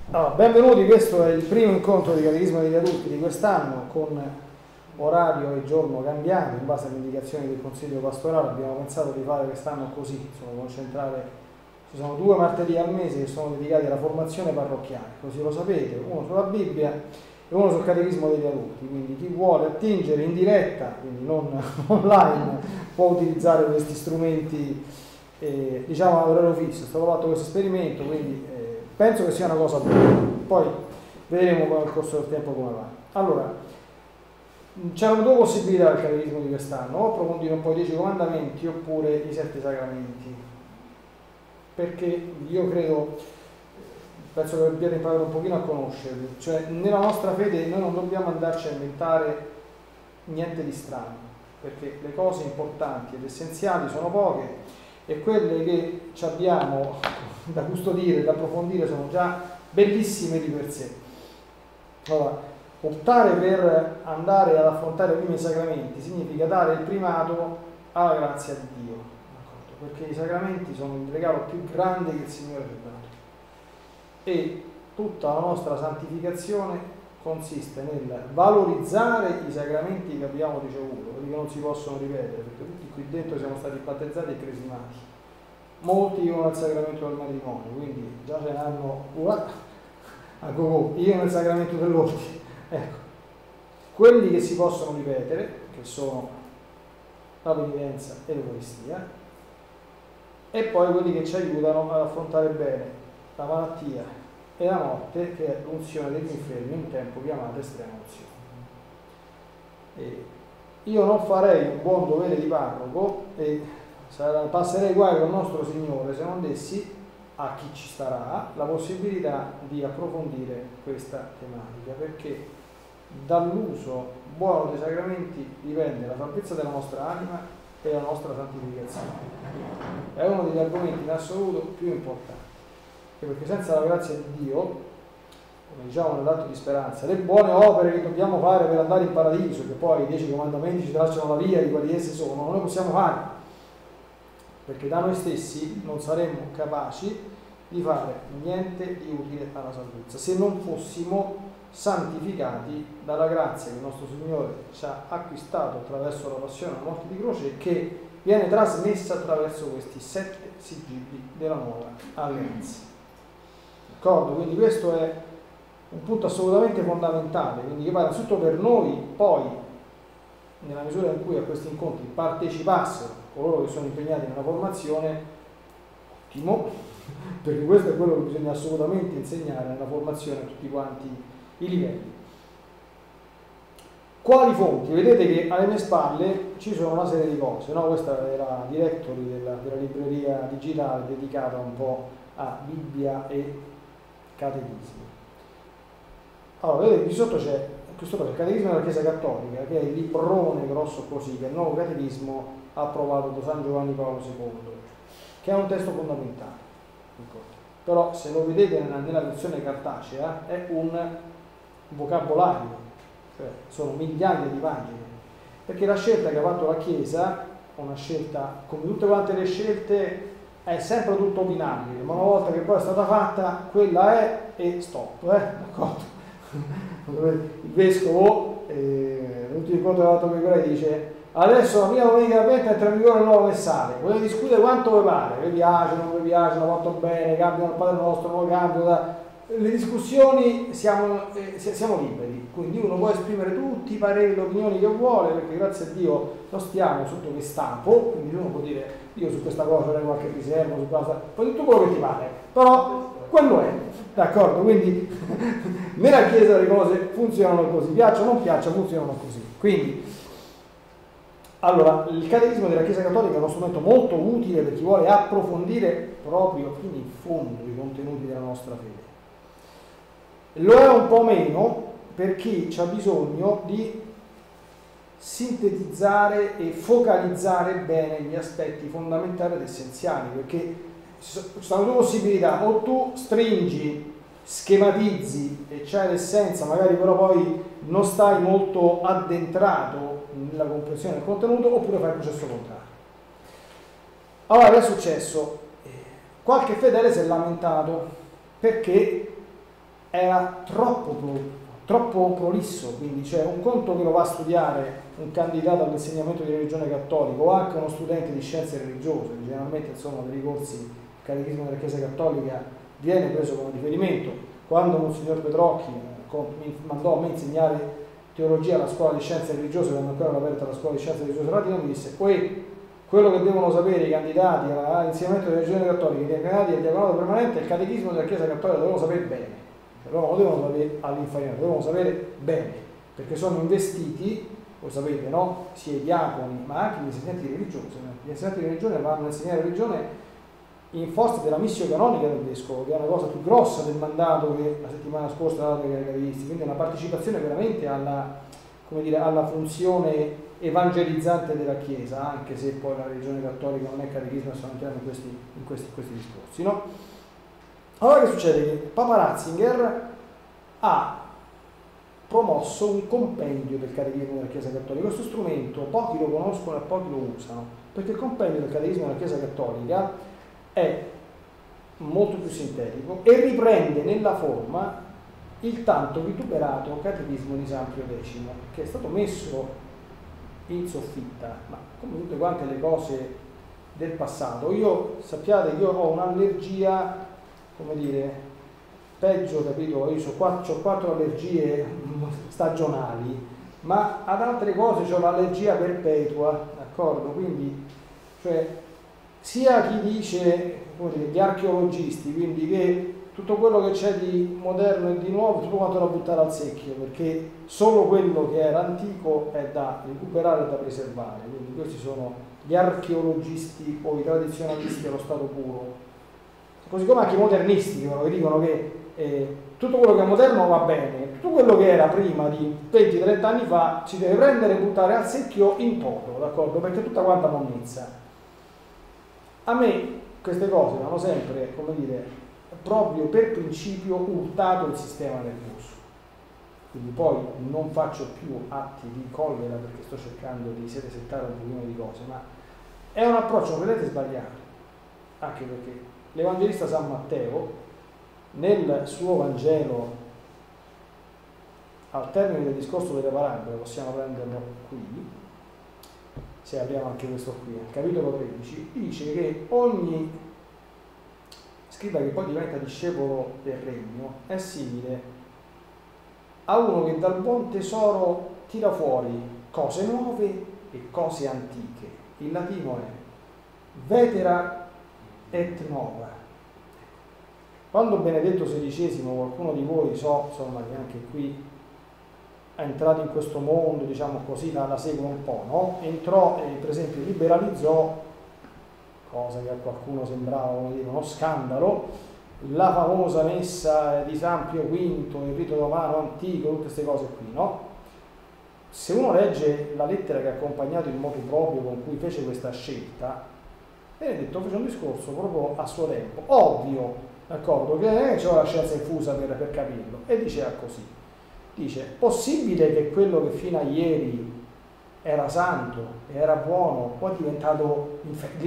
Allora, benvenuti, questo è il primo incontro di Catechismo degli adulti di quest'anno con orario e giorno cambiato in base alle indicazioni del Consiglio Pastorale. Abbiamo pensato di fare quest'anno così, insomma, concentrare. Ci sono 2 martedì al mese che sono dedicati alla formazione parrocchiale, così lo sapete, uno sulla Bibbia e uno sul Catechismo degli adulti, quindi chi vuole attingere in diretta, quindi non online, può utilizzare questi strumenti diciamo a orario fisso. È stato fatto questo esperimento, quindi penso che sia una cosa buona, poi vedremo poi nel corso del tempo come va. Allora, c'erano 2 possibilità del catechismo di quest'anno: o approfondire un po' i 10 comandamenti oppure i 7 sacramenti, perché io credo, penso che abbiate imparato un pochino a conoscerli, cioè nella nostra fede noi non dobbiamo andarci a inventare niente di strano, perché le cose importanti ed essenziali sono poche e quelle che ci abbiamo da custodire, da approfondire sono già bellissime di per sé. Allora, optare per andare ad affrontare prima i sacramenti significa dare il primato alla grazia di Dio, d'accordo? Perché i sacramenti sono il regalo più grande che il Signore ci ha dato e tutta la nostra santificazione consiste nel valorizzare i sacramenti che abbiamo ricevuto, quelli che non si possono ripetere, perché tutti qui dentro siamo stati battezzati e cresimati. Molti vivono il sacramento del matrimonio, quindi già ce n'hanno a go-go. Io nel sacramento dell'ordine. Ecco, quelli che si possono ripetere, che sono la penitenza e l'Eucaristia, e poi quelli che ci aiutano ad affrontare bene la malattia e la morte, che è l'unzione degli infermi, in tempo chiamata estrema unzione. Io non farei un buon dovere di parroco e passerei guai con il nostro Signore se non dessi a chi ci starà la possibilità di approfondire questa tematica, perché dall'uso buono dei sacramenti dipende la salvezza della nostra anima e la nostra santificazione. È uno degli argomenti in assoluto più importanti, perché senza la grazia di Dio, come diciamo nell'atto di speranza, le buone opere che dobbiamo fare per andare in paradiso, che poi i 10 comandamenti ci tracciano la via di quali essi sono, non le possiamo fare, perché da noi stessi non saremmo capaci di fare niente di utile alla salvezza se non fossimo santificati dalla grazia che il nostro Signore ci ha acquistato attraverso la passione e la morte di croce e che viene trasmessa attraverso questi 7 sigilli della nuova alleanza. D'accordo? Quindi questo è un punto assolutamente fondamentale, quindi che vale innanzitutto per noi, poi nella misura in cui a questi incontri partecipassero coloro che sono impegnati nella formazione, ottimo, perché questo è quello che bisogna assolutamente insegnare nella formazione a tutti quanti i livelli. Quali fonti? Vedete che alle mie spalle ci sono una serie di cose, no? Questa è la directory della libreria digitale dedicata un po' a Bibbia e catechismo. Allora, vedete, qui sotto c'è il Catechismo della Chiesa Cattolica, che è il librone grosso così, che è il nuovo catechismo approvato da San Giovanni Paolo II, che è un testo fondamentale. Però se lo vedete nella versione cartacea è un vocabolario, cioè sono migliaia di pagine, perché la scelta che ha fatto la Chiesa, una scelta, come tutte quante le scelte, è sempre tutto opinabile, ma una volta che poi è stata fatta, quella è e stop, d'accordo? Il vescovo, l'ultimo incontro che ha fatto con i ebrei, dice: adesso la prima domenica d'Avvento entra in vigore il nuovo messale, potete discutere quanto vi pare, vi piace, non vi piace, l'ho fatto bene, cambiano il Padre Nostro, non lo cambio, le discussioni siamo liberi, quindi uno può esprimere tutti i pareri, le opinioni che vuole, perché grazie a Dio non stiamo sotto che stampo, quindi uno può dire: io su questa cosa avrei qualche riserva, su cosa, poi tutto quello che ti pare, però quello è, d'accordo? Quindi nella Chiesa le cose funzionano così, piaccia o non piaccia, funzionano così. Quindi, allora, il Catechismo della Chiesa Cattolica è uno strumento molto utile per chi vuole approfondire proprio fino in fondo i contenuti della nostra fede. Lo è un po' meno per chi ha bisogno di sintetizzare e focalizzare bene gli aspetti fondamentali ed essenziali, perché ci sono 2 possibilità: o tu stringi, schematizzi e c'hai l'essenza, magari però poi non stai molto addentrato nella comprensione del contenuto, oppure fai il processo contrario. Allora, che è successo? Qualche fedele si è lamentato perché era troppo prolisso, quindi c'è un conto che lo va a studiare un candidato all'insegnamento di religione cattolica o anche uno studente di scienze religiose, generalmente insomma dei corsi il catechismo della Chiesa Cattolica viene preso come riferimento. Quando Monsignor Petrocchi mi mandò a me insegnare teologia alla scuola di scienze religiose, quando ancora era aperta la scuola di scienze religiose latina, mi disse: quello che devono sapere i candidati all'insegnamento della religione cattolica, i candidati al diaconato permanente, è il catechismo della Chiesa Cattolica, lo devono sapere bene, loro non devono sapere all'infarinato, lo devono sapere bene, perché sono investiti, voi sapete, no? Sia i diaconi ma anche gli insegnanti religiosi. Gli insegnanti di religione vanno a insegnare religione in forza della missione canonica del vescovo, che è una cosa più grossa del mandato che la settimana scorsa ha dato ai catechisti, quindi è una partecipazione veramente alla, come dire, alla funzione evangelizzante della Chiesa, anche se poi la religione cattolica non è catechismo, stiamo entrando in questi discorsi, no? Allora che succede? Che Papa Ratzinger ha promosso un compendio del catechismo della Chiesa Cattolica. Questo strumento pochi lo conoscono e pochi lo usano, perché il compendio del catechismo della Chiesa Cattolica è molto più sintetico e riprende nella forma il tanto vituperato catechismo di San Pio X, che è stato messo in soffitta, ma come tutte quante le cose del passato. Sappiate che io ho un'allergia, come dire, peggio, capito? Io ho 4 allergie stagionali, ma ad altre cose ho l'allergia perpetua, d'accordo? Quindi, cioè, sia chi dice, come dire, gli archeologisti, quindi che tutto quello che c'è di moderno e di nuovo, tutto quanto da buttare al secchio, perché solo quello che era antico è da recuperare e da preservare. Quindi questi sono gli archeologisti o i tradizionalisti allo stato puro, così come anche i modernisti, che dicono che tutto quello che è moderno va bene, tutto quello che era prima di 20-30 anni fa si deve prendere e buttare al secchio in toto, d'accordo? Perché è tutta quanta monnezza. A me queste cose hanno sempre, come dire, proprio per principio urtato il sistema nervoso. Quindi poi non faccio più atti di collera perché sto cercando di resettare un pochino di cose, ma è un approccio completamente sbagliato, anche perché l'Evangelista San Matteo nel suo Vangelo, al termine del discorso delle parabole, possiamo prenderlo qui, se apriamo anche questo qui, al capitolo 13, dice che ogni scriba che poi diventa discepolo del regno è simile a uno che dal buon tesoro tira fuori cose nuove e cose antiche. Il latino è vetera et nova. Quando Benedetto XVI, qualcuno di voi insomma, che anche qui è entrato in questo mondo, diciamo così, la segue un po', no? Entrò e per esempio liberalizzò, cosa che a qualcuno sembrava, come dire, uno scandalo, la famosa messa di San Pio V, il rito romano antico, tutte queste cose qui, no? Se uno legge la lettera che ha accompagnato il motu proprio con cui fece questa scelta, Benedetto fece un discorso proprio a suo tempo, ovvio, d'accordo, che c'è la scienza infusa per capirlo, e diceva così, dice: possibile che quello che fino a ieri era santo e era buono, poi è diventato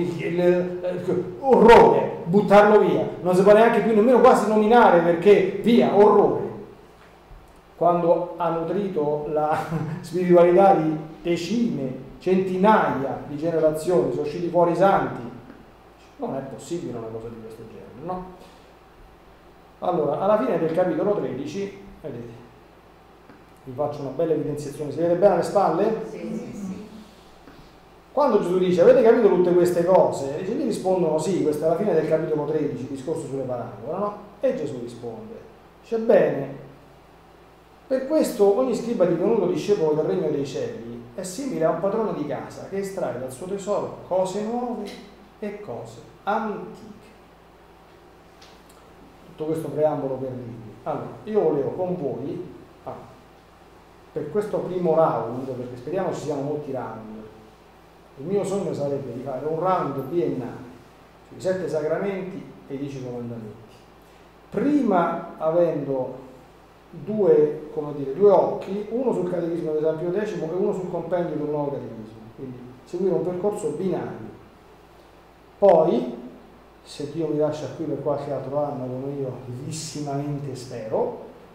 orrore, buttarlo via, non si può neanche più nemmeno quasi nominare, perché via, orrore. Quando ha nutrito la spiritualità di decine, centinaia di generazioni, sono usciti fuori santi, non è possibile una cosa di questo genere, no? Allora, alla fine del capitolo 13, vedete, vi faccio una bella evidenziazione, si vede bene alle spalle? Sì. Quando Gesù dice: avete capito tutte queste cose? E gli rispondono sì, questa è la fine del capitolo 13, discorso sulle parabole, no? E Gesù risponde, dice: bene, per questo ogni scriba divenuto discepolo del regno dei cieli è simile a un padrone di casa che estrae dal suo tesoro cose nuove e cose antiche. Tutto questo preambolo per dirvi. Allora, io volevo con voi, per questo primo round, perché speriamo ci siano molti round, il mio sogno sarebbe di fare un round biennale sui 7 sacramenti e i 10 comandamenti, prima avendo due occhi, uno sul catechismo di San Pio X e uno sul compendio del nuovo catechismo, quindi seguire un percorso binario. Poi, se Dio mi lascia qui per qualche altro anno, come io vivissimamente spero,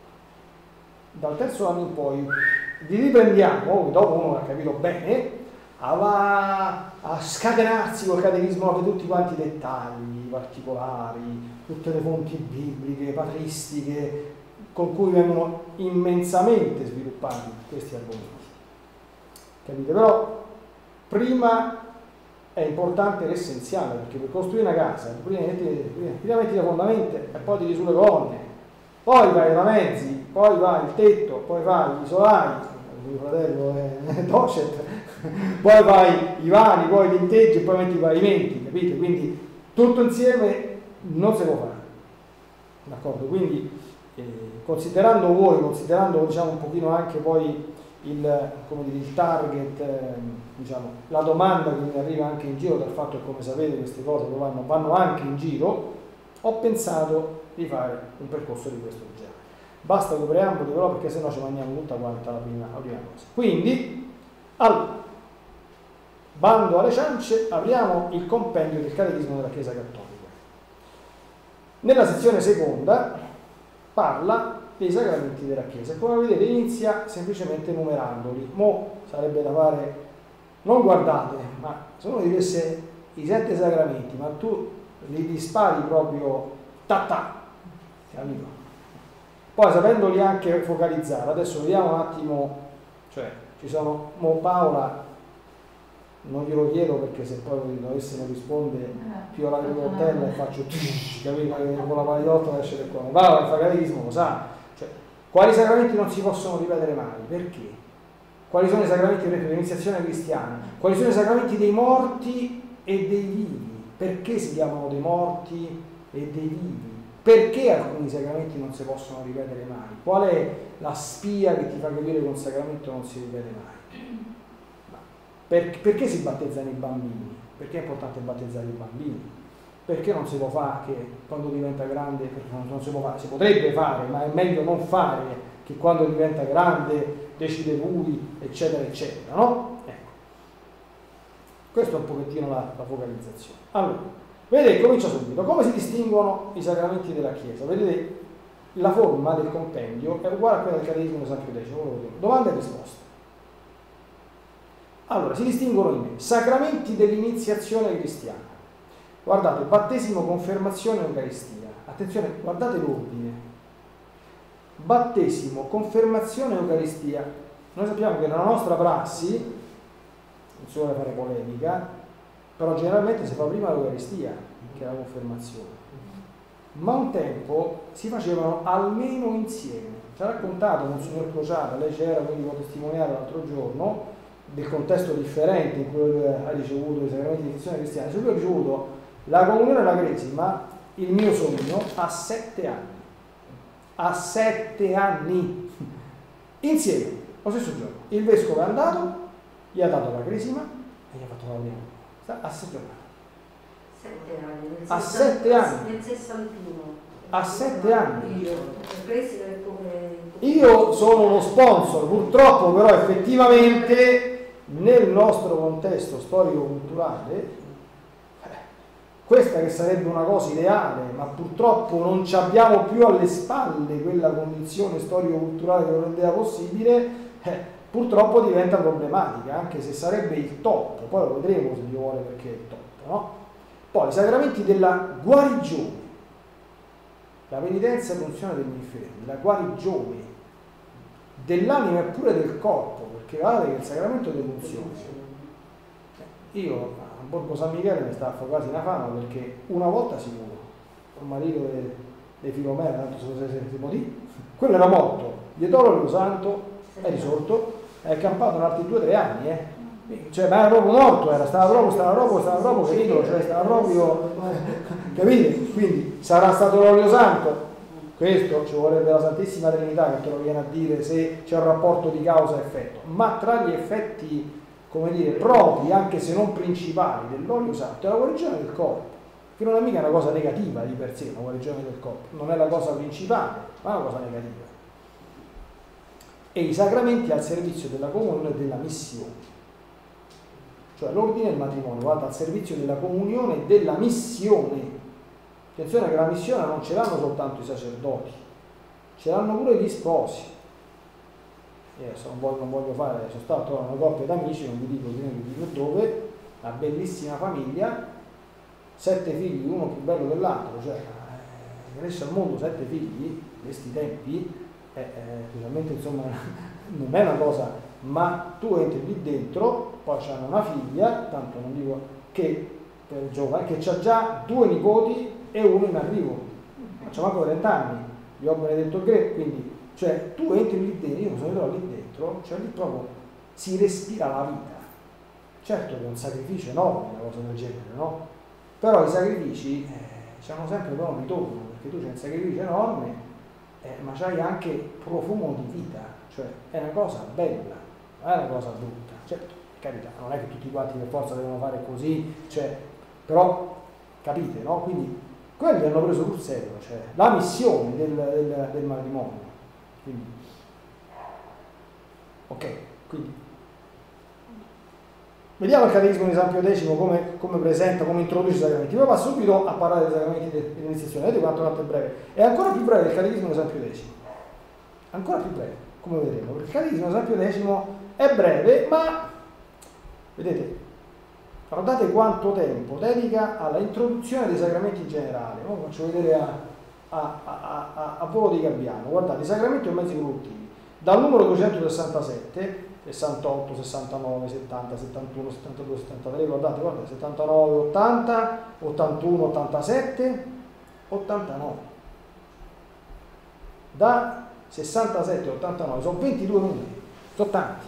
dal terzo anno in poi li riprendiamo, dopo uno ha capito bene, va a scatenarsi col catechismo per tutti quanti i dettagli particolari, tutte le fonti bibliche, patristiche, con cui vengono immensamente sviluppati questi argomenti. Capite? Però prima è importante l'essenziale, perché per costruire una casa prima metti le fondamenta e poi tiri sulle colonne, poi vai i mezzi, poi vai il tetto, poi vai i solai, mio fratello è docet, poi vai i vani, poi i tinteggi e poi metti i pavimenti, capite? Quindi tutto insieme non si può fare, d'accordo? Quindi considerando voi, considerando diciamo un pochino anche poi il target, diciamo, la domanda che mi arriva anche in giro dal fatto che, come sapete, queste cose vanno anche in giro, ho pensato di fare un percorso di questo genere. Basta con preamboli però, perché sennò ci mangiamo tutta quanta la prima cosa. Quindi, allora, bando alle ciance, apriamo il compendio del catechismo della Chiesa Cattolica. Nella sezione seconda parla dei sacramenti della Chiesa e, come vedete, inizia semplicemente numerandoli. Mo sarebbe da fare, non guardate, ma se uno dicesse i 7 sacramenti, ma tu li dispari proprio capito? Poi sapendoli anche focalizzare, adesso vediamo un attimo, cioè ci sono, mo Paola non glielo chiedo perché se poi dovesse non rispondere più la rivoltella e faccio capito, con la pagliotta esce da qua. Paola fa catechismo, lo sa. Cioè, quali sacramenti non si possono ripetere mai? Perché? Quali sono i sacramenti dell'iniziazione cristiana? Quali sono i sacramenti dei morti e dei vivi? Perché si chiamano dei morti e dei vivi? Perché alcuni sacramenti non si possono ripetere mai? Qual è la spia che ti fa capire che un sacramento non si ripete mai? Perché si battezzano i bambini? Perché è importante battezzare i bambini? Perché non si può fare che quando diventa grande, non si può fare, si potrebbe fare, ma è meglio non fare che quando diventa grande decide lui, eccetera, eccetera, no? Ecco. Questa è un pochettino la focalizzazione. Allora, vedete, comincia subito. Come si distinguono i sacramenti della Chiesa? Vedete, la forma del compendio è uguale a quella del Catechismo di San Pio X. Domanda e risposta. Allora, si distinguono in sacramenti dell'iniziazione cristiana. Guardate, battesimo, confermazione, Eucaristia. Attenzione, guardate l'ordine. Battesimo, confermazione, Eucaristia. Noi sappiamo che nella nostra prassi, non si vuole fare polemica, però generalmente si fa prima l'Eucaristia che la confermazione. Ma un tempo si facevano almeno insieme. Ci ha raccontato Monsignor Crociata, lei c'era, quindi può testimoniare l'altro giorno, del contesto differente in cui ha ricevuto i sacramenti di iniziazione cristiana. Se lui ha ricevuto la comunione e la cresima, il mio sogno, a 7 anni. A 7 anni! Insieme, lo stesso giorno. Il vescovo è andato, gli ha dato la cresima e gli ha fatto la comunione. A 7 anni. A 7 anni. Nel 61. A 7 anni. Io Io sono uno sponsor, purtroppo, però effettivamente nel nostro contesto storico-culturale questa che sarebbe una cosa ideale, ma purtroppo non ci abbiamo più alle spalle quella condizione storico-culturale che lo rendeva possibile, purtroppo diventa problematica, anche se sarebbe il top. Poi lo vedremo se Dio vuole perché è il top, no? Poi i sacramenti della guarigione, la penitenza e l'unzione degli infermi, la guarigione dell'anima e pure del corpo, perché guardate che il sacramento dell'unzione, io a Borgo San Michele mi stavo quasi una fama, perché una volta sicuro il marito di Filomena, tanto si può dire, quello era morto, gli do l'olio santo, è risorto, è campato in altri 2-3 anni, cioè, ma era proprio morto, stava proprio finito, cioè stava proprio, capite? Quindi sarà stato l'olio santo. Questo ci vorrebbe la Santissima Trinità che te lo viene a dire se c'è un rapporto di causa-effetto, ma tra gli effetti, come dire, propri, anche se non principali, dell'olio santo è la guarigione del corpo, che non è mica una cosa negativa di per sé, la guarigione del corpo, non è la cosa principale, ma è una cosa negativa. E i sacramenti al servizio della comunione e della missione, cioè l'ordine e il matrimonio, guarda, al servizio della comunione e della missione. Attenzione che la missione non ce l'hanno soltanto i sacerdoti, ce l'hanno pure gli sposi. io adesso non voglio fare, sono stato a una coppia d'amici, non vi dico dove, una bellissima famiglia, 7 figli, uno più bello dell'altro, cioè cresce al mondo 7 figli in questi tempi, specialmente insomma non è una cosa, ma tu entri lì dentro, poi c'hanno una figlia, tanto non dico che per giovane, che c'ha già 2 nipoti e uno in arrivo, ma c'ha manco 30 anni, gli ho benedetto il greco, quindi cioè tu entri lì dentro, io mi sono trovato lì dentro, cioè lì proprio si respira la vita. Certo che è un sacrificio enorme una cosa del genere, no? Però i sacrifici hanno sempre però un ritorno, perché tu c'hai un sacrificio enorme, ma c'hai anche profumo di vita, cioè è una cosa bella, non è una cosa brutta. Certo, carità, non è che tutti quanti per forza devono fare così, cioè, però capite, no? Quindi quelli hanno preso sul serio, cioè la missione del matrimonio. Quindi, ok, quindi vediamo il Catechismo di San Pio X come presenta, come introduce i sacramenti. Poi va subito a parlare dei sacramenti dell'iniziazione. Vedete quanto è breve? È ancora più breve il Catechismo di San Pio X. Ancora più breve, come vedremo. Perché il Catechismo di San Pio X è breve, ma vedete, guardate quanto tempo dedica alla introduzione dei sacramenti in generale. Ora faccio vedere a volo di Gabbiano. Guardate, i sacramenti o mezzi produttivi. Dal numero 267, 68, 69, 70, 71, 72, 73, guardate, 79, 80, 81, 87, 89. Da 67 a 89 sono 22 numeri, sono tanti.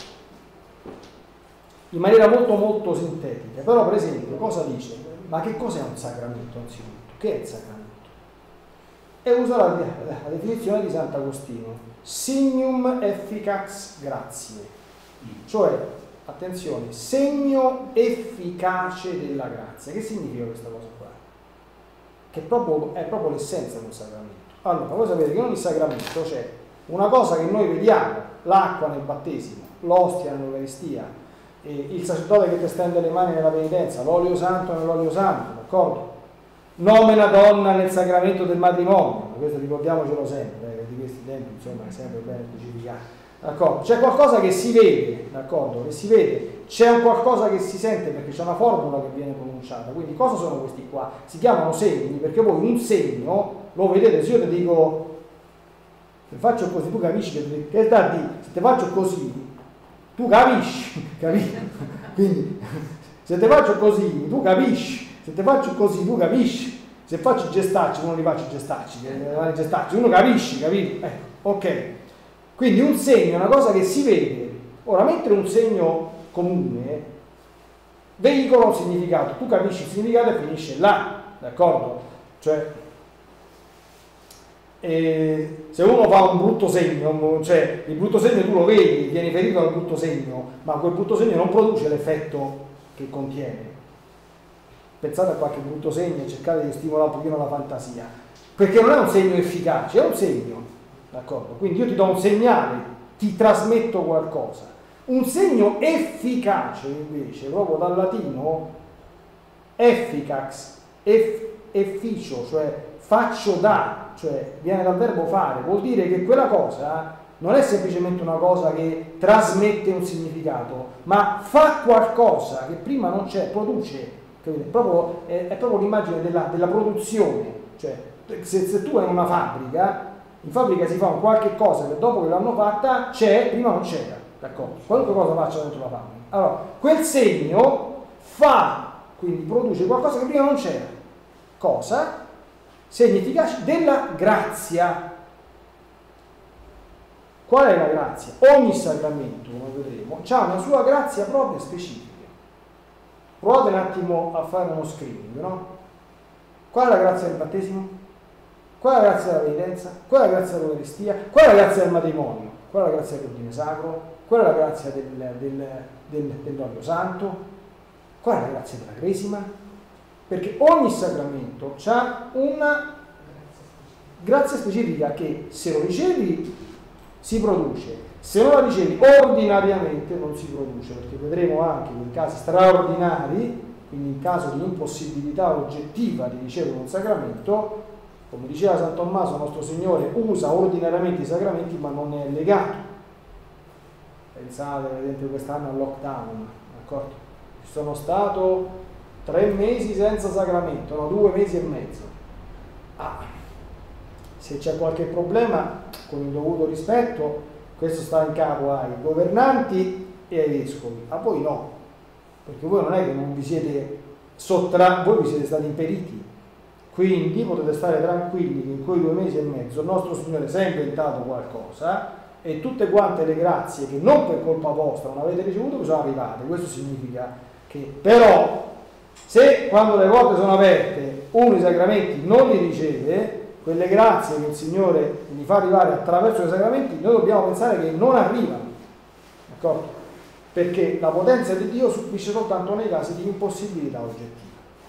In maniera molto molto sintetica. Però per esempio cosa dice? Ma che cos'è un sacramento anzitutto? Che è il sacramento? E usa la definizione di Sant'Agostino: signum efficax gratiae, cioè, attenzione, segno efficace della grazia. Che significa questa cosa qua? Che è proprio l'essenza di un sacramento. Allora, voi sapete che in ogni sacramento c'è una cosa che noi vediamo, l'acqua nel battesimo, l'ostia nell'Eucaristia, il sacerdote che ti stende le mani nella penitenza, l'olio santo nell'olio santo, d'accordo? Nomina donna nel sacramento del matrimonio, questo ricordiamocelo sempre, di questi tempi insomma è sempre bene specificato, d'accordo? C'è qualcosa che si vede, d'accordo? Che si vede, c'è un qualcosa che si sente perché c'è una formula che viene pronunciata, quindi cosa sono questi qua? Si chiamano segni perché voi un segno lo vedete, se io ti dico, se faccio così tu capisci che sta a dire, se ti faccio così tu capisci, capito? Quindi se ti faccio così tu capisci. Se ti faccio così, tu capisci. Se faccio i gestacci, uno li faccio i gestacci, uno capisci, capito? Ecco, ok. Quindi un segno è una cosa che si vede. Ora, mentre un segno comune veicola un significato, tu capisci il significato e finisce là, d'accordo? Cioè, se uno fa un brutto segno, cioè il brutto segno tu lo vedi, vieni ferito dal brutto segno, ma quel brutto segno non produce l'effetto che contiene. Pensate a qualche brutto segno e cercate di stimolare un pochino la fantasia, perché non è un segno efficace, è un segno, d'accordo? Quindi io ti do un segnale, ti trasmetto qualcosa. Un segno efficace invece, proprio dal latino efficax, efficio, cioè faccio da, cioè viene dal verbo fare, vuol dire che quella cosa non è semplicemente una cosa che trasmette un significato, ma fa qualcosa che prima non c'è, produce. È proprio l'immagine della produzione, cioè se tu hai una fabbrica, in fabbrica si fa un qualche cosa che dopo che l'hanno fatta c'è, prima non c'era, d'accordo? Qualunque cosa faccia dentro la fabbrica. Allora, quel segno quindi produce qualcosa che prima non c'era. Cosa? Segni efficaci della grazia. Qual è la grazia? Ogni sacramento, come vedremo, ha una sua grazia propria specifica. Provate un attimo a fare uno screening, no? Qual è la grazia del battesimo? Qual è la grazia della penitenza? Qual è la grazia dell'Eucaristia? Qual è la grazia del matrimonio? Qual è la grazia dell'ordine sacro? Qual è la grazia dell'olio santo? Qual è la grazia della cresima? Perché ogni sacramento ha una grazia specifica che se lo ricevi si produce. Se non la ricevi ordinariamente non si produce, perché vedremo anche in casi straordinari, quindi in caso di impossibilità oggettiva di ricevere un sacramento, come diceva San Tommaso, nostro Signore usa ordinariamente i sacramenti ma non ne è legato. Pensate, per esempio, quest'anno al lockdown, d'accordo? Sono stato 3 mesi senza sacramento, no, 2 mesi e mezzo. Se c'è qualche problema, con il dovuto rispetto, questo sta in capo ai governanti e ai vescovi, a voi no, perché voi non è che non vi siete voi vi siete stati impediti, quindi potete stare tranquilli che in quei 2 mesi e mezzo il nostro Signore si è inventato qualcosa e tutte quante le grazie che non per colpa vostra non avete ricevuto vi sono arrivate. Questo significa che però se quando le porte sono aperte uno i sacramenti non li riceve, quelle grazie che il Signore gli fa arrivare attraverso i sacramenti noi dobbiamo pensare che non arrivano, d'accordo? Perché la potenza di Dio subisce soltanto nei casi di impossibilità oggettiva.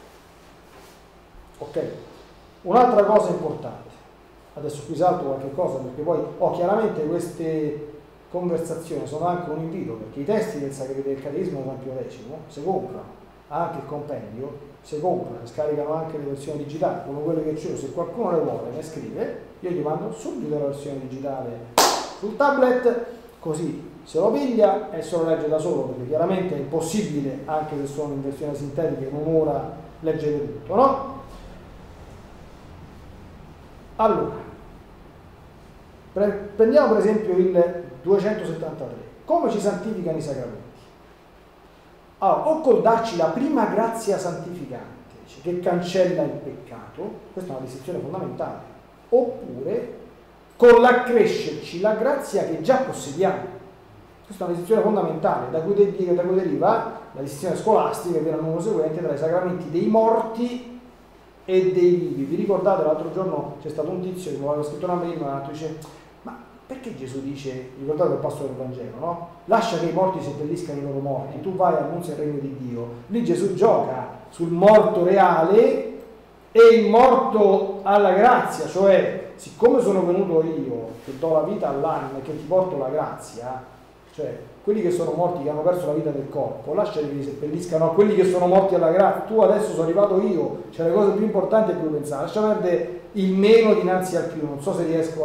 Ok? Un'altra cosa importante, adesso qui salto qualche cosa perché poi chiaramente queste conversazioni sono anche un invito, perché i testi del Catechismo San Pio X si comprano, anche il compendio si compra, scaricano anche le versioni digitali come quelle che c'ho. Se qualcuno le vuole ne scrive, io gli mando subito la versione digitale sul tablet, così se lo piglia e se lo legge da solo, perché chiaramente è impossibile, anche se sono in versione sintetica, in un'ora leggere tutto, no? Allora, prendiamo per esempio il 273. Come ci santificano i sacramenti? Allora, o col darci la prima grazia santificante, cioè che cancella il peccato, questa è una distinzione fondamentale, oppure con l'accrescerci la grazia che già possediamo. Questa è una distinzione fondamentale, da cui deriva la distinzione scolastica, che viene al numero seguente, tra i sacramenti dei morti e dei vivi. Vi ricordate, l'altro giorno c'è stato un tizio che mi aveva scritto una mail, ma dice: ma perché Gesù dice, ricordate il passo del Vangelo, no? Lascia che i morti seppelliscano i loro morti, tu vai e annunzia il regno di Dio. Lì Gesù gioca sul morto reale e il morto alla grazia, cioè siccome sono venuto io che do la vita all'anima e che ti porto la grazia, cioè quelli che sono morti, che hanno perso la vita del corpo, lasciali che li seppelliscano a quelli che sono morti alla grazia. Tu adesso sono arrivato io, c'è le cose più importanti a cui pensare, lascia perdere il meno dinanzi al più. Non so se riesco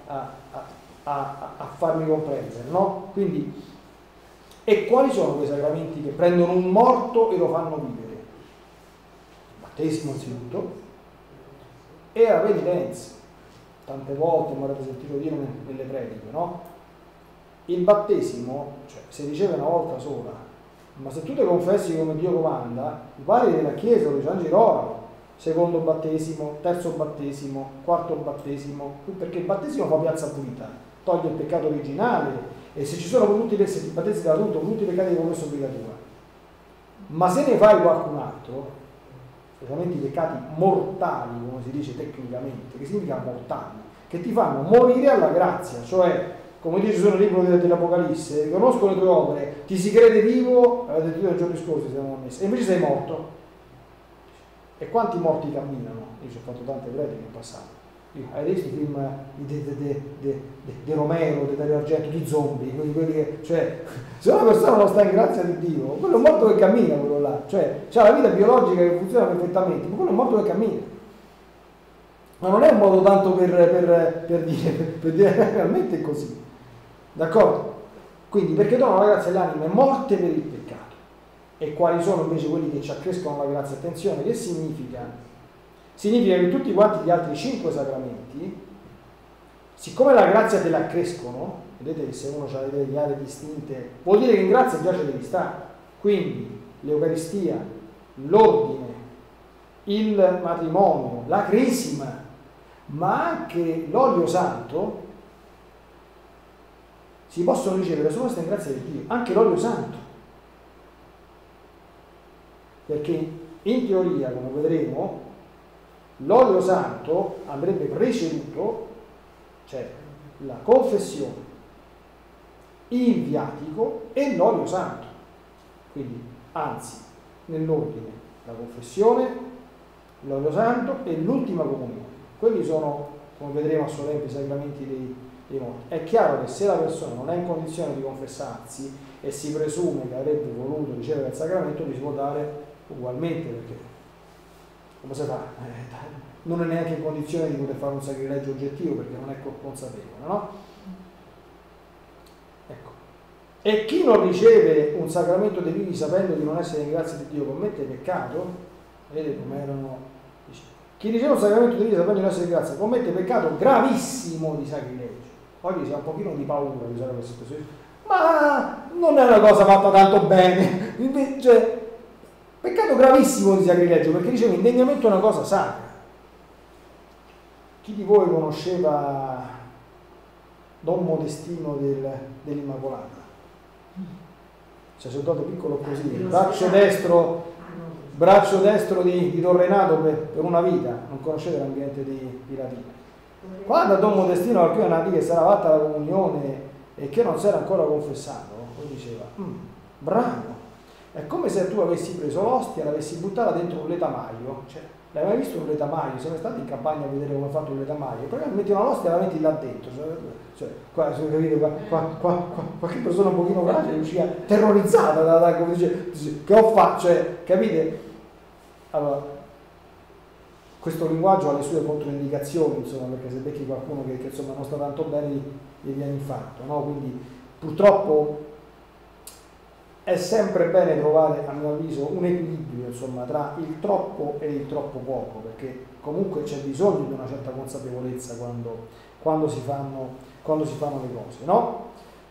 a farmi comprendere, no? Quindi, e quali sono quei sacramenti che prendono un morto e lo fanno vivere? Il battesimo anzitutto e la penitenza. Tante volte mi avrete sentito dire nelle prediche, no? Il battesimo, cioè, si riceve una volta sola, ma se tu ti confessi come Dio comanda, i padri della Chiesa lo girano, secondo battesimo, terzo battesimo, quarto battesimo, perché il battesimo fa piazza pulita, toglie il peccato originale, e se ci sono tutti i battesimi dell'adulto, tutti i peccati di commesso obbligatura, ma se ne fai qualcun altro, specialmente i peccati mortali, come si dice tecnicamente, che significa mortali, che ti fanno morire alla grazia, cioè come dice nel libro dell'Apocalisse, riconosco le tue opere, ti si crede vivo, avete detto nei giorni scorsi siamo messi, e invece sei morto. E quanti morti camminano? Io ci ho fatto tante prediche in passato. Hai visto i film di Romero, di Dario Argento, di zombie, quelli che, cioè, se una persona non sta in grazia di Dio, quello è un morto che cammina, quello là, cioè c'ha la vita biologica che funziona perfettamente, ma quello è un morto che cammina. Ma non è un modo tanto per dire realmente è così. D'accordo? Quindi perché donano la grazia all'anima è morte per il peccato. E quali sono invece quelli che ci accrescono la grazia? Attenzione, che significa? Significa che tutti quanti gli altri 5 sacramenti, siccome la grazia te la accrescono, vedete che se uno ha delle aree distinte, vuol dire che in grazia già ci devi stare. Quindi l'Eucaristia, l'ordine, il matrimonio, la cresima, ma anche l'olio santo si possono ricevere solo questa in grazia di Dio, anche l'olio santo, perché in teoria, come vedremo, l'olio santo andrebbe preceduto, cioè la confessione, il viatico e l'olio santo, quindi anzi nell'ordine la confessione, l'olio santo e l'ultima comunione. Quelli sono, come vedremo a suo tempo, i sacramenti dei morti. È chiaro che se la persona non è in condizione di confessarsi e si presume che avrebbe voluto ricevere il sacramento, gli si può dare ugualmente, perché come si fa? Non è neanche in condizione di poter fare un sacrilegio oggettivo perché non è consapevole, no? Ecco. E chi non riceve un sacramento dei vivi sapendo di non essere in grazia di Dio commette peccato? Vedete come erano? Chi riceve un sacramento dei vivi sapendo di non essere in grazia commette peccato gravissimo di sacrilegio. Oggi si ha un pochino di paura di usare questa espressione, ma non è una cosa fatta tanto bene. Cioè, peccato gravissimo di sacrilegio perché riceve indegnamente una cosa sacra. Chi di voi conosceva Don Modestino dell'Immacolata? Sacerdote piccolo così, braccio destro di Don Renato per una vita, non conoscete l'ambiente di Latina. Quando a Don Modestino qualcuno nati che sarà fatta la comunione e che non si era ancora confessato, poi diceva, bravo, è come se tu avessi preso l'ostia e l'avessi buttata dentro un letamaio. Cioè, l'hai mai visto un letamaio? Siamo stati in campagna a vedere come è fatto un letamaio, poi metti una l'ostia e la metti là dentro. Qualche persona un pochino fragile usciva terrorizzata da come dice, che ho fatto, cioè, capite? Allora, questo linguaggio ha le sue controindicazioni, insomma, perché se becchi qualcuno che insomma non sta tanto bene gli viene infarto, no? Quindi purtroppo è sempre bene trovare, a mio avviso, un equilibrio, insomma, tra il troppo e il troppo poco, perché comunque c'è bisogno di una certa consapevolezza quando si fanno le cose, no?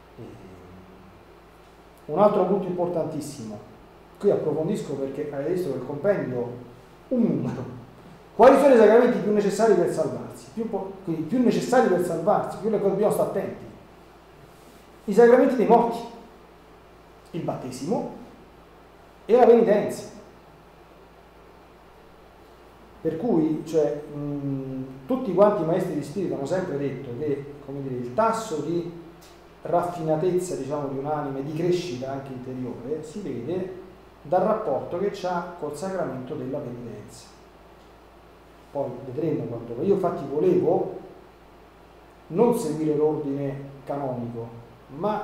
Un altro punto importantissimo, qui approfondisco perché avete visto che il compendio un numero. Quali sono i sacramenti più necessari per salvarsi? Quindi più necessari per salvarsi, più le cose dobbiamo stare attenti. I sacramenti dei morti, il battesimo e la penitenza. Per cui, cioè, tutti quanti i maestri di spirito hanno sempre detto che, come dire, il tasso di raffinatezza, diciamo, di un'anima e di crescita anche interiore si vede dal rapporto che c'ha col sacramento della penitenza. Poi vedremo quando. Io infatti volevo non seguire l'ordine canonico, ma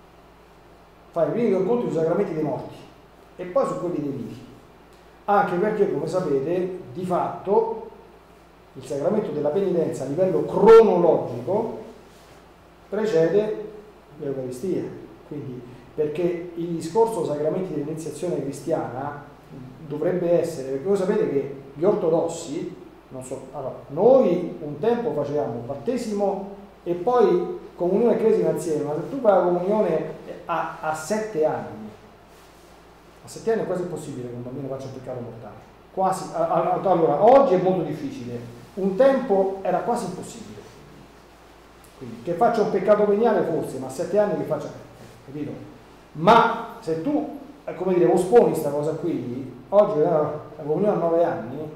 fare prima i conti sui sacramenti dei morti e poi su quelli dei vivi. Anche perché, come sapete, di fatto il sacramento della penitenza a livello cronologico precede l'Eucaristia. Quindi, perché il discorso sacramenti dell'iniziazione cristiana dovrebbe essere, perché voi sapete che gli ortodossi, non so, allora, noi un tempo facevamo battesimo e poi comunione e cresima insieme, ma se tu fai la comunione a 7 anni, a 7 anni è quasi impossibile che un bambino faccia un peccato mortale. Quasi, allora, oggi è molto difficile, un tempo era quasi impossibile. Quindi, che faccia un peccato veniale forse, ma a 7 anni che faccia, capito? Ma se tu, come dire, posponi questa cosa qui, oggi la comunione a 9 anni,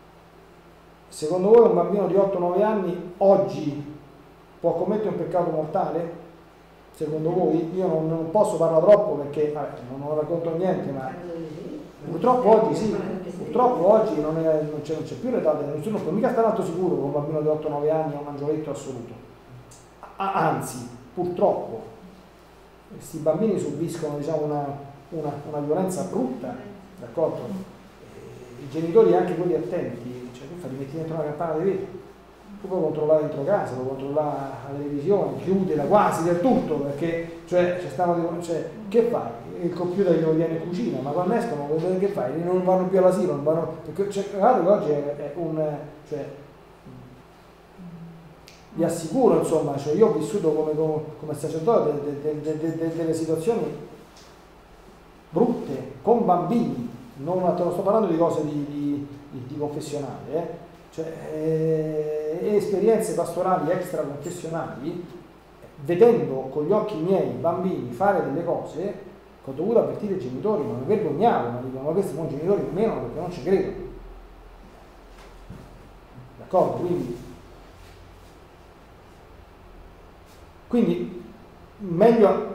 secondo voi un bambino di 8-9 anni oggi può commettere un peccato mortale? Secondo voi? Io non posso parlare troppo perché non racconto niente, ma purtroppo oggi sì, purtroppo oggi non c'è più l'età, nessuno può mica stare tanto sicuro che un bambino di 8-9 anni è un angioletto assoluto. Anzi, purtroppo questi bambini subiscono, diciamo, una violenza brutta, d'accordo? I genitori, anche quelli attenti, cioè tu fai, metti dentro una campana di vetro, tu puoi controllare dentro casa, puoi controllare la televisione, chiudila quasi del tutto, perché cioè che fai? Il computer glielo viene in cucina, ma quando escono che fai? Non vanno più all'asilo, non vanno, perché guardate che oggi è vi assicuro, insomma, cioè io ho vissuto come sacerdote delle situazioni brutte con bambini, non sto parlando di cose di confessionale, cioè esperienze pastorali extraconfessionali, vedendo con gli occhi miei bambini fare delle cose che ho dovuto avvertire i genitori, ma mi vergognavo, ma dicono, ma questi sono genitori meno perché non ci credo, d'accordo? Quindi meglio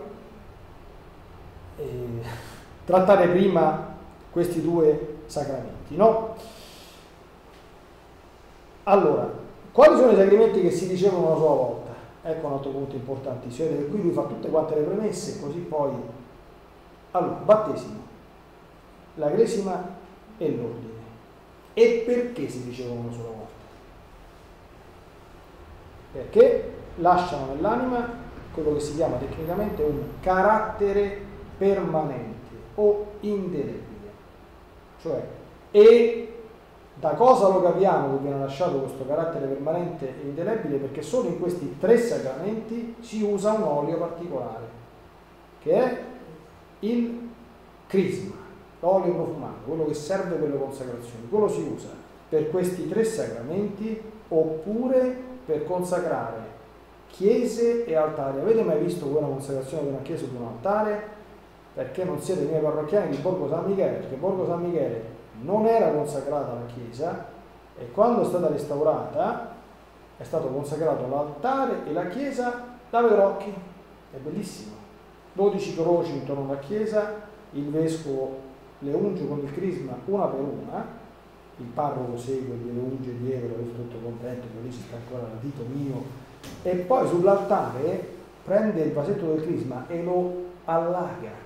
trattare prima questi due sacramenti, no? Allora, quali sono i sacramenti che si ricevono una sola volta? Ecco un altro punto importantissimo, vedete, qui lui fa tutte quante le premesse, così poi. Allora, battesimo, la cresima e l'ordine. E perché si ricevono una sola volta? Perché lasciano nell'anima quello che si chiama tecnicamente un carattere permanente o indelebile. Cioè, e da cosa lo capiamo che viene lasciato questo carattere permanente e indelebile? Perché solo in questi 3 sacramenti si usa un olio particolare, che è il crisma, l'olio profumato, quello che serve per le consacrazioni. Quello si usa per questi 3 sacramenti oppure per consacrare chiese e altari. Avete mai visto voi una consacrazione di una chiesa o di un altare? Perché non siete miei parrocchiani di Borgo San Michele, perché Borgo San Michele non era consacrata la chiesa e quando è stata restaurata è stato consacrato l'altare e la chiesa da Verrocchi. È bellissimo. 12 croci intorno alla chiesa, il vescovo le unge con il crisma una per una, il parroco segue, le unge dietro, è tutto contento, che lì ci sta ancora il dito mio, e poi sull'altare prende il vasetto del crisma e lo allaga.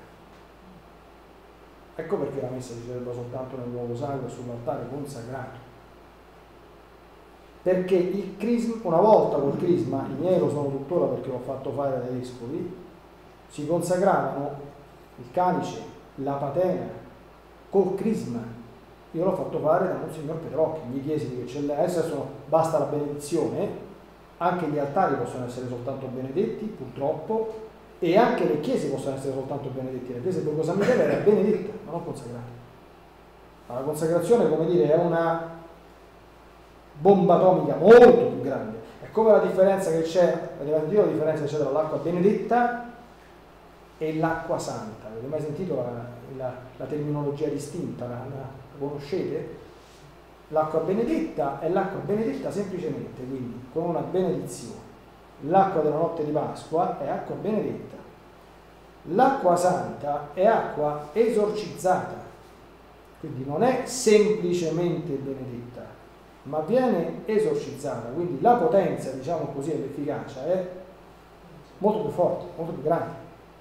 Ecco perché la messa si celebra soltanto nel luogo sacro e sull'altare consacrato. Perché il crisma, una volta col crisma, i miei lo sono tuttora perché l'ho fatto fare dai vescovi, si consacravano il calice, la patena, col crisma. Io l'ho fatto fare da Monsignor Petrocchi, mi chiesi che c'è adesso basta la benedizione, anche gli altari possono essere soltanto benedetti, purtroppo, e anche le chiese possono essere soltanto benedetti. La chiesa di Borgo San Michele era benedetta, ma non consacrata. Ma la consacrazione, come dire, è una bomba atomica molto più grande. È come la differenza che c'è, avete sentito la differenza che c'è tra l'acqua benedetta e l'acqua santa? Avete mai sentito la terminologia distinta? La conoscete? L'acqua benedetta è l'acqua benedetta semplicemente, quindi con una benedizione. L'acqua della notte di Pasqua è acqua benedetta. L'acqua santa è acqua esorcizzata, quindi non è semplicemente benedetta, ma viene esorcizzata, quindi la potenza, diciamo così, e l'efficacia è molto più forte, molto più grande.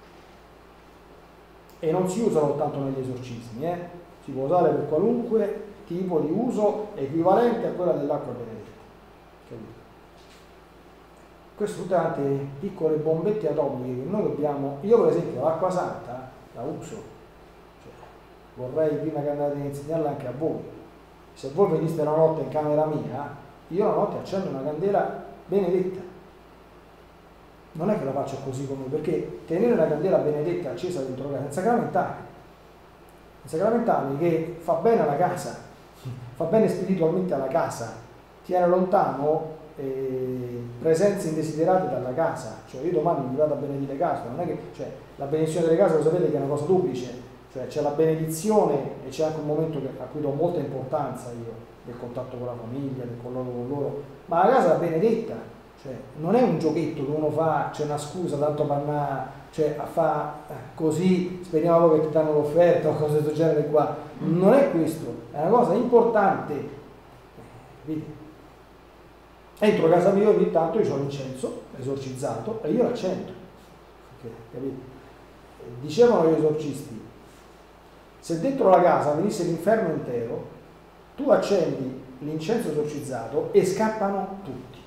E non si usa soltanto negli esorcismi, si può usare per qualunque tipo di uso equivalente a quella dell'acqua benedetta. Capito? Queste sono tante piccole bombette atomiche che noi dobbiamo. Io per esempio l'acqua santa la uso, cioè, vorrei prima che andate a insegnarla anche a voi. Se voi veniste la notte in camera mia, io la notte accendo una candela benedetta. Non è che la faccio così come, perché tenere la candela benedetta accesa dentro casa è un sacramentale che fa bene alla casa, fa bene spiritualmente alla casa, tiene lontano presenze indesiderate dalla casa. Cioè io domani vi vado a benedire casa, non è che, cioè, la benedizione delle case lo sapete che è una cosa duplice, cioè c'è la benedizione e c'è anche un momento a cui do molta importanza io, del contatto con la famiglia, del colloquio con loro, ma la casa è benedetta, cioè non è un giochetto che uno fa, c'è una scusa tanto panna, cioè fa così, speriamo che ti danno l'offerta o cose del genere qua, non è questo, è una cosa importante. Vedi? Entro casa mia ogni tanto io ho l'incenso esorcizzato e io l'accendo. Capito? Dicevano gli esorcisti, se dentro la casa venisse l'inferno intero, tu accendi l'incenso esorcizzato e scappano tutti.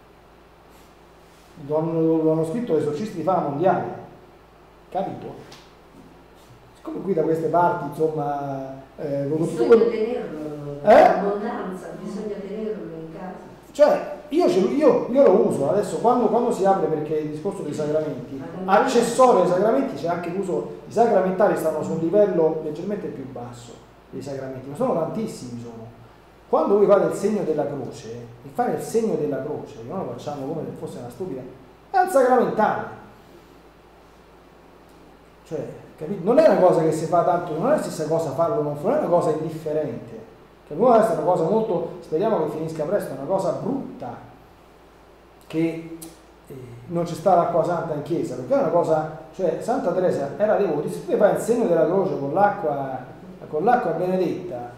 Lo hanno scritto gli esorcisti di fama mondiale, capito? Siccome qui da queste parti, insomma, bisogna tenerlo, l'abbondanza, bisogna tenerlo in casa. Cioè, io lo uso adesso quando si apre, perché il discorso dei sacramenti, accessorio ai sacramenti c'è anche l'uso, i sacramentali stanno su un livello leggermente più basso dei sacramenti, ma sono tantissimi. Quando voi fate il segno della croce, il fare il segno della croce, che noi lo facciamo come se fosse una stupida, è un sacramentale. Cioè, capito? Non è una cosa che si fa tanto, non è la stessa cosa farlo o non farlo, non è una cosa indifferente. Che questa è una cosa molto, speriamo che finisca presto, è una cosa brutta che non ci sta l'acqua santa in chiesa, perché è una cosa, cioè Santa Teresa era devota, se tu fai il segno della croce con l'acqua benedetta,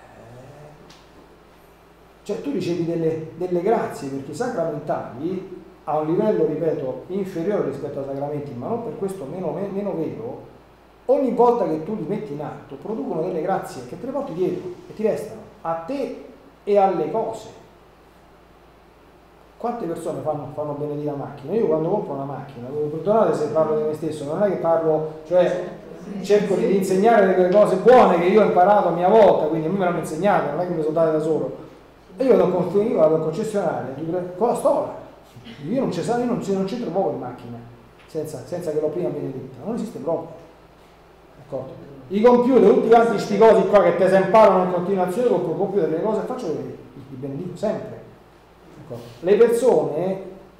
cioè tu ricevi delle grazie, perché i sacramentali a un livello, ripeto, inferiore rispetto ai sacramenti, ma non per questo meno vero, ogni volta che tu li metti in atto producono delle grazie che te le porti dietro e ti restano a te e alle cose. Quante persone fanno benedire la macchina? Io quando compro una macchina, perdonate se parlo di me stesso, non è che parlo, cioè cerco di insegnare delle cose buone che io ho imparato a mia volta, quindi a me me l'hanno insegnato, non è che mi sono date da solo. E io vado al concessionario con la stola. Io non c'entro proprio in macchina senza che l'ho prima benedetta, non esiste proprio. D'accordo? I computer, tutti quanti sti cosi qua che te si imparano in continuazione con il computer, le cose faccio i benedico sempre. Le persone,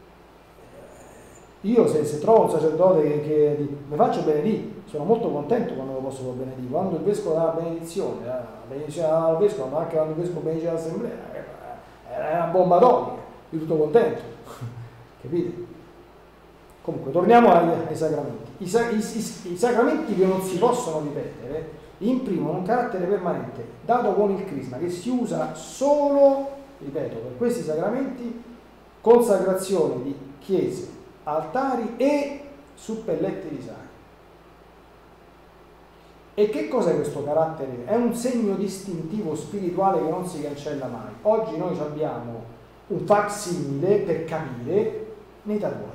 io se trovo un sacerdote che mi faccio benedire, sono molto contento quando lo posso benedire. Quando il vescovo dà la benedizione al vescovo, ma anche quando il vescovo benedice l'assemblea, è una bomba atomica, io tutto contento. Capite? Comunque, torniamo ai sacramenti. I sacramenti che non si possono ripetere imprimono un carattere permanente, dato con il crisma, che si usa solo, ripeto, per questi sacramenti, consacrazione di chiese, altari e suppelletti di sangue. E che cos'è questo carattere? È un segno distintivo spirituale che non si cancella mai. Oggi noi abbiamo un facsimile per capire nei tatuaggi.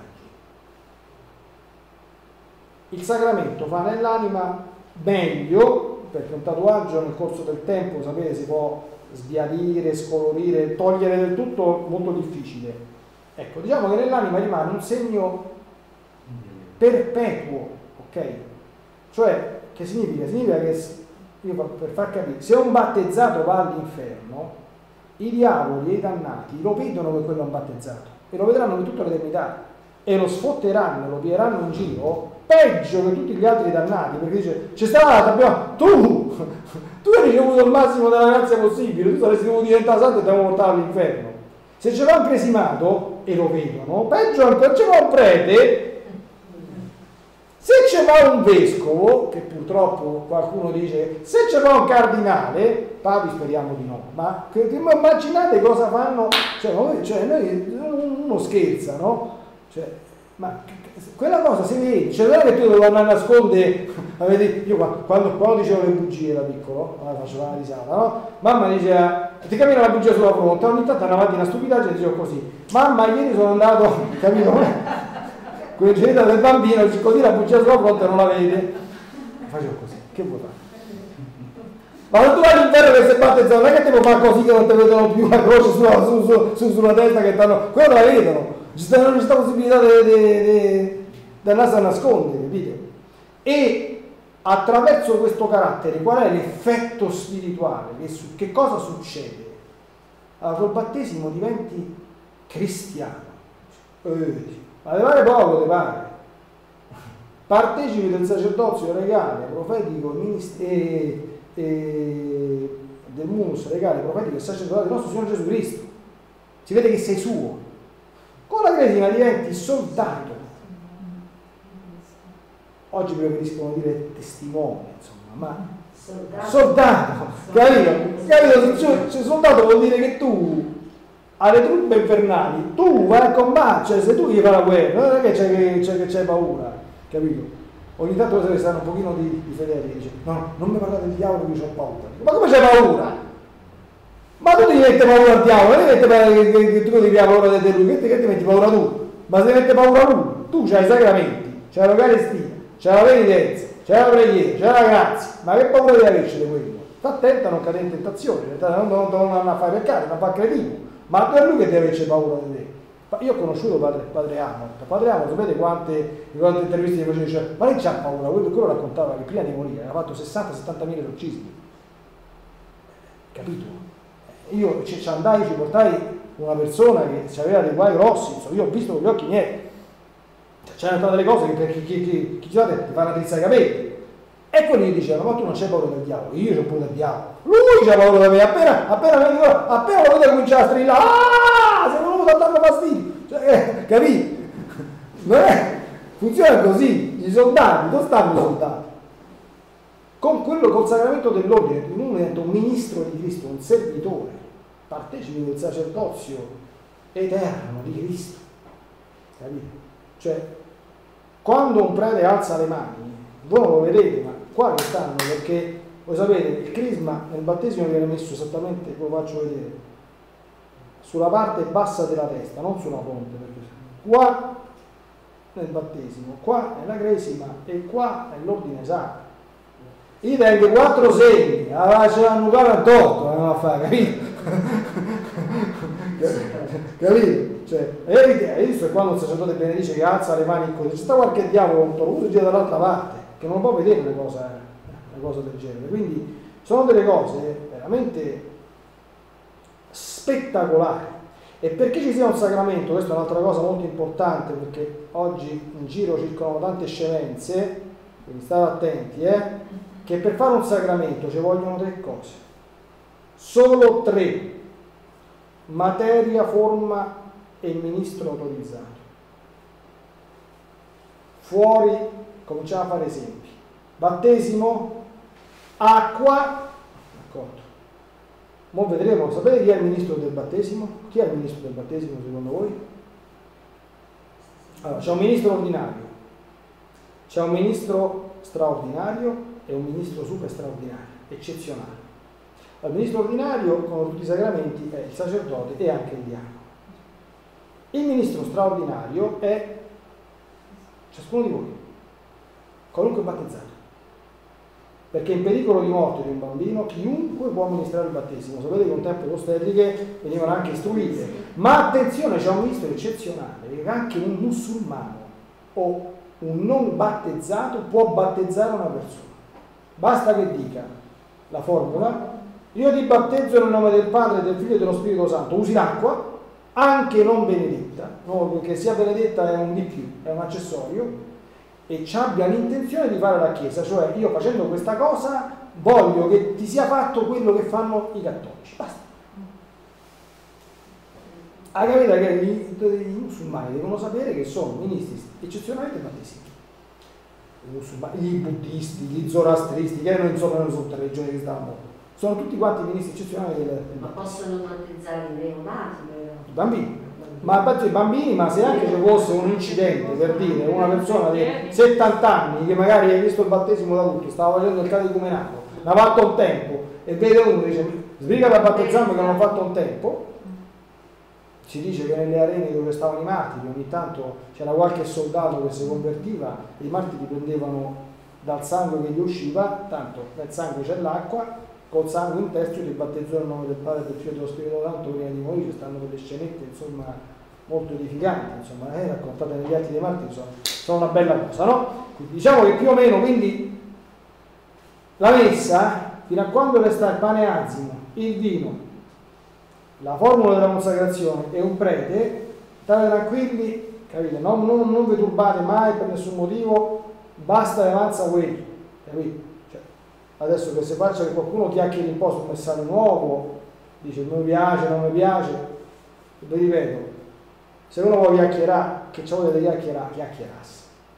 Il sacramento fa nell'anima meglio, perché un tatuaggio nel corso del tempo, sapete, si può sbiadire, scolorire, togliere del tutto, molto difficile. Ecco, diciamo che nell'anima rimane un segno perpetuo, ok? Cioè, che significa? Significa che, per far capire, se un battezzato va all'inferno, i diavoli e i dannati lo vedono che quello è un battezzato e lo vedranno per tutta l'eternità e lo sfotteranno, lo piglieranno in giro peggio che tutti gli altri dannati, perché dice, c'è stato, tu hai ricevuto il massimo della grazia possibile, tu saresti dovuto diventare santo e ti avevo portato all'inferno. Se c'è un cresimato e lo vedono, peggio ancora, c'è un prete. Se c'è un vescovo, che purtroppo qualcuno dice, se c'è un cardinale, papi speriamo di no, ma immaginate cosa fanno, uno scherza, no? Cioè, ma quella cosa si vede, cioè non è che tu devi andare a nascondere, io quando dicevo le bugie da piccolo, facevo una risata, no? Mamma diceva, ti cammina la bugia sulla fronte, ogni tanto andavo avanti una stupidaggine e dicevo così, mamma ieri sono andato, capito? Quel genitore del bambino, così la bugia sulla fronte non la vede. Facevo così, che vuoi fare? Ma se tu vai all'inferno che sei battezzato, non è che ti può fare così che non ti vedono più la croce sulla testa che stanno. Quello la vedono. Ci sta possibilità di andarsi a nascondere, capite? E attraverso questo carattere, qual è l'effetto spirituale? Che cosa succede? Allora, col battesimo diventi cristiano. Ma ti pare poco, ti pare. Partecipi del sacerdozio regale, profetico e del munus regale, profetico e sacerdote del nostro Signore Gesù Cristo. Si vede che sei suo. Con la cresima diventi soldato. Oggi preferiscono dire testimone, insomma, ma soldato. Capito? Cioè, soldato vuol dire che tu alle truppe infernali, tu vai a combattere, se tu gli fai la guerra, non è che c'hai paura, capito? Ogni tanto se stanno un pochino di fedeli, dice, no, non mi parlate del diavolo che io ho paura. Ma come c'hai paura? Ma tu ti metti paura al diavolo, non ti metti che tu ti hai paura di lui, che ti metti paura tu? Ma se metti paura lui, tu c'hai i sacramenti, c'hai l'Eucaristia, c'hai la penitenza, c'hai la preghiera, c'hai la grazia, ma che paura devi averci di quello? Sta attenta a non cadere in tentazione, non a fare peccare, non a fare cretino. Ma è lui che deve avere paura di te. Io ho conosciuto padre Amort. Padre Amort, sapete quante interviste che faceva? Ma lei c'ha paura? Quello raccontava che prima di morire aveva fatto 60-70 mila esorcismi. Capito? Io ci andai, ci portai una persona che aveva dei guai grossi, insomma, io ho visto con gli occhi miei. C'erano state delle cose che per chi ti fanno trizzare i capelli. E quelli gli dicevano, ma tu non c'hai paura del diavolo? Io c'ho paura del diavolo. Lui c'ha paura di me, appena lo vedo cominciare a strillare, sei venuto a darmi fastidio. Cioè, capito? Non è? Funziona così, i soldati, dove stanno i soldati? Col sacramento dell'ordine, uno diventa un ministro di Cristo, un servitore, partecipi del sacerdozio eterno di Cristo. Capito? Cioè, quando un prete alza le mani, voi non lo vedete, ma qua che stanno, perché voi sapete il crisma nel battesimo viene messo esattamente, ve lo faccio vedere, sulla parte bassa della testa, non sulla fronte, perché qua nel battesimo, qua è la cresima e qua è l'ordine sacro. Io tengo 4 segni, ce l'hanno uguale a torto, non a fare, capito? Capito? Cioè, hai visto che quando il sacerdote benedice che alza le mani così, c'è sta qualche diavolo con torto, gira dall'altra parte, che non può vedere una cosa del genere. Quindi sono delle cose veramente spettacolari. E perché ci sia un sacramento, questa è un'altra cosa molto importante, perché oggi in giro circolano tante scemenze, quindi state attenti, che per fare un sacramento ci vogliono 3 cose, solo 3: materia, forma e ministro autorizzato. Fuori cominciamo a fare esempi: battesimo, acqua, d'accordo. Mo vedremo, sapete chi è il ministro del battesimo? Chi è il ministro del battesimo secondo voi? Allora, c'è un ministro ordinario, c'è un ministro straordinario e un ministro super straordinario, eccezionale. Il ministro ordinario, con tutti i sacramenti, è il sacerdote e anche il diacono. Il ministro straordinario è ciascuno di voi, qualunque battezzato. Perché in pericolo di morte di un bambino chiunque può amministrare il battesimo. Sapete che un tempo le ostetriche venivano anche istruite. Ma attenzione, c'è un ministro eccezionale, che anche un musulmano o un non battezzato può battezzare una persona. Basta che dica la formula: io ti battezzo nel nome del Padre, del Figlio e dello Spirito Santo. Usi l'acqua, anche non benedetta, no, perché sia benedetta è un di più, è un accessorio, e ci abbia l'intenzione di fare la Chiesa, cioè io facendo questa cosa voglio che ti sia fatto quello che fanno i cattolici, basta. Capite che i musulmani devono sapere che sono ministri eccezionalmente battesimi. I buddisti, gli zoroastristi, che erano insomma nelle tutte le religioni che stavano al mondo, sono tutti quanti ministri eccezionali del ma possono battezzare i neonati, i bambini. Ma i bambini, ma se anche ci fosse un incidente, per dire, una persona di 70 anni che magari ha visto il battesimo da adulto, stava facendo il catecumenato, l'ha fatto un tempo e vede uno e dice sbriga da battezzarmi che non ho fatto un tempo. Si dice che nelle arene dove stavano i martiri ogni tanto c'era qualche soldato che si convertiva e i martiri prendevano dal sangue che gli usciva, tanto nel sangue c'è l'acqua, col sangue in testa ti battezzò nel nome del Padre, del Figlio e dello Spirito Santo prima di morire. Ci stanno delle scenette insomma molto edificanti, insomma, raccontate negli atti dei martiri, sono una bella cosa, no? Quindi, diciamo che più o meno quindi la messa, fino a quando resta il pane azimo, il vino, la formula della consacrazione e un prete, state tranquilli, capite? Non vi turbate mai per nessun motivo, basta e avanza quello, capite? Cioè, adesso che si faccia che qualcuno chiacchieri un po' sul messaggio nuovo, dice mi piace, non mi piace, vi ripeto, se uno vuole chiacchierare, che ci volete chiacchierare, chiacchierasse.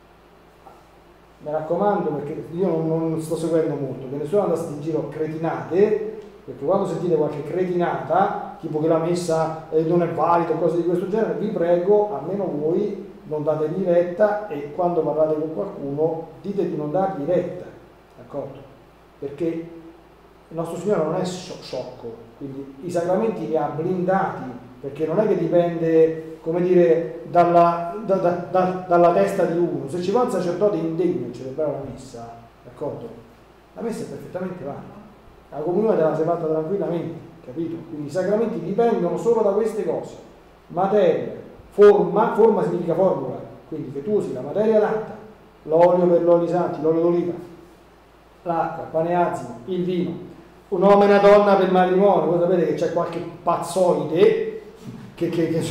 Mi raccomando, perché io non sto seguendo molto, che nessuno andasse in giro cretinate, perché quando sentite qualche cretinata, tipo che la messa non è valida o cose di questo genere, vi prego, almeno voi non dategli retta, e quando parlate con qualcuno dite di non dargli retta, d'accordo? Perché il nostro Signore non è sciocco, quindi i sacramenti li ha blindati, perché non è che dipende, come dire, dalla testa di uno. Se ci va un sacerdote indegno a celebrare la messa, d'accordo? La messa è perfettamente valida, la comunione te la sei fatta tranquillamente, capito? Quindi i sacramenti dipendono solo da queste cose: materia, forma significa formula, quindi che tu usi la materia adatta, l'olio per gli oli santi, l'olio d'oliva, l'acqua, il pane azimo, il vino, un uomo e una donna per il matrimonio. Voi sapete che c'è qualche pazzoide che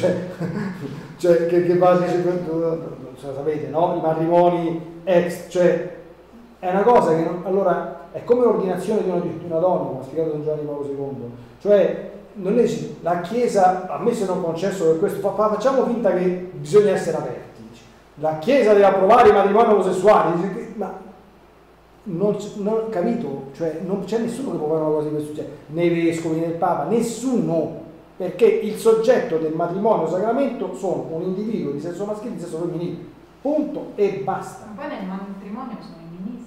va, sapete, no? I matrimoni ex, cioè è una cosa che allora è come l'ordinazione di una donna, come ha spiegato Don Giovanni Paolo II, cioè non è, la Chiesa, a me se non concesso per questo, facciamo finta che bisogna essere aperti, la Chiesa deve approvare i matrimoni omosessuali, ma non capito, cioè non c'è nessuno che può fare una cosa di questo genere, né i vescovi né il Papa, nessuno, perché il soggetto del matrimonio sacramento sono un individuo di sesso maschile e di sesso femminile, punto e basta. Ma poi nel matrimonio sono i ministri.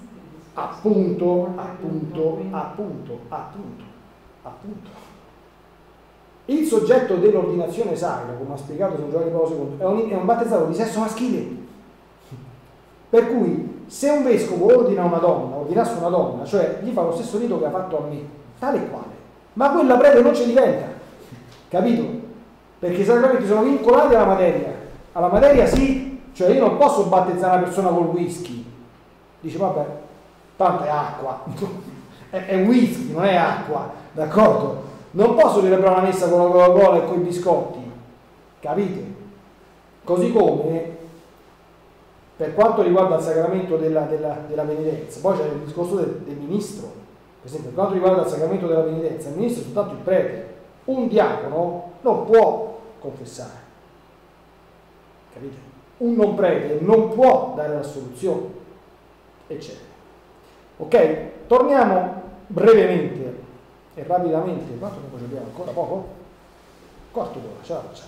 Appunto. Il soggetto dell'ordinazione sacra, come ha spiegato San Giovanni Paolo II, è un battezzato di sesso maschile. Per cui se un vescovo ordinasse una donna, cioè gli fa lo stesso rito che ha fatto a me, tale e quale, ma quella prete non ci diventa, capito? Perché i sacramenti sono vincolati alla materia sì, cioè io non posso battezzare una persona col whisky, dice vabbè, tanto è acqua, è whisky, non è acqua, d'accordo? Non posso celebrare una messa con la Coca-Cola e con i biscotti, capite? Così come per quanto riguarda il sacramento della penitenza, poi c'è il discorso del ministro, per esempio per quanto riguarda il sacramento della penitenza, il ministro è soltanto il prete, un diacono non può confessare, capite? Un non prete non può dare l'assoluzione, eccetera. Ok? Torniamo brevemente e rapidamente, quanto tempo ci abbiamo? Ancora poco? Quarto d'ora, ce la facciamo.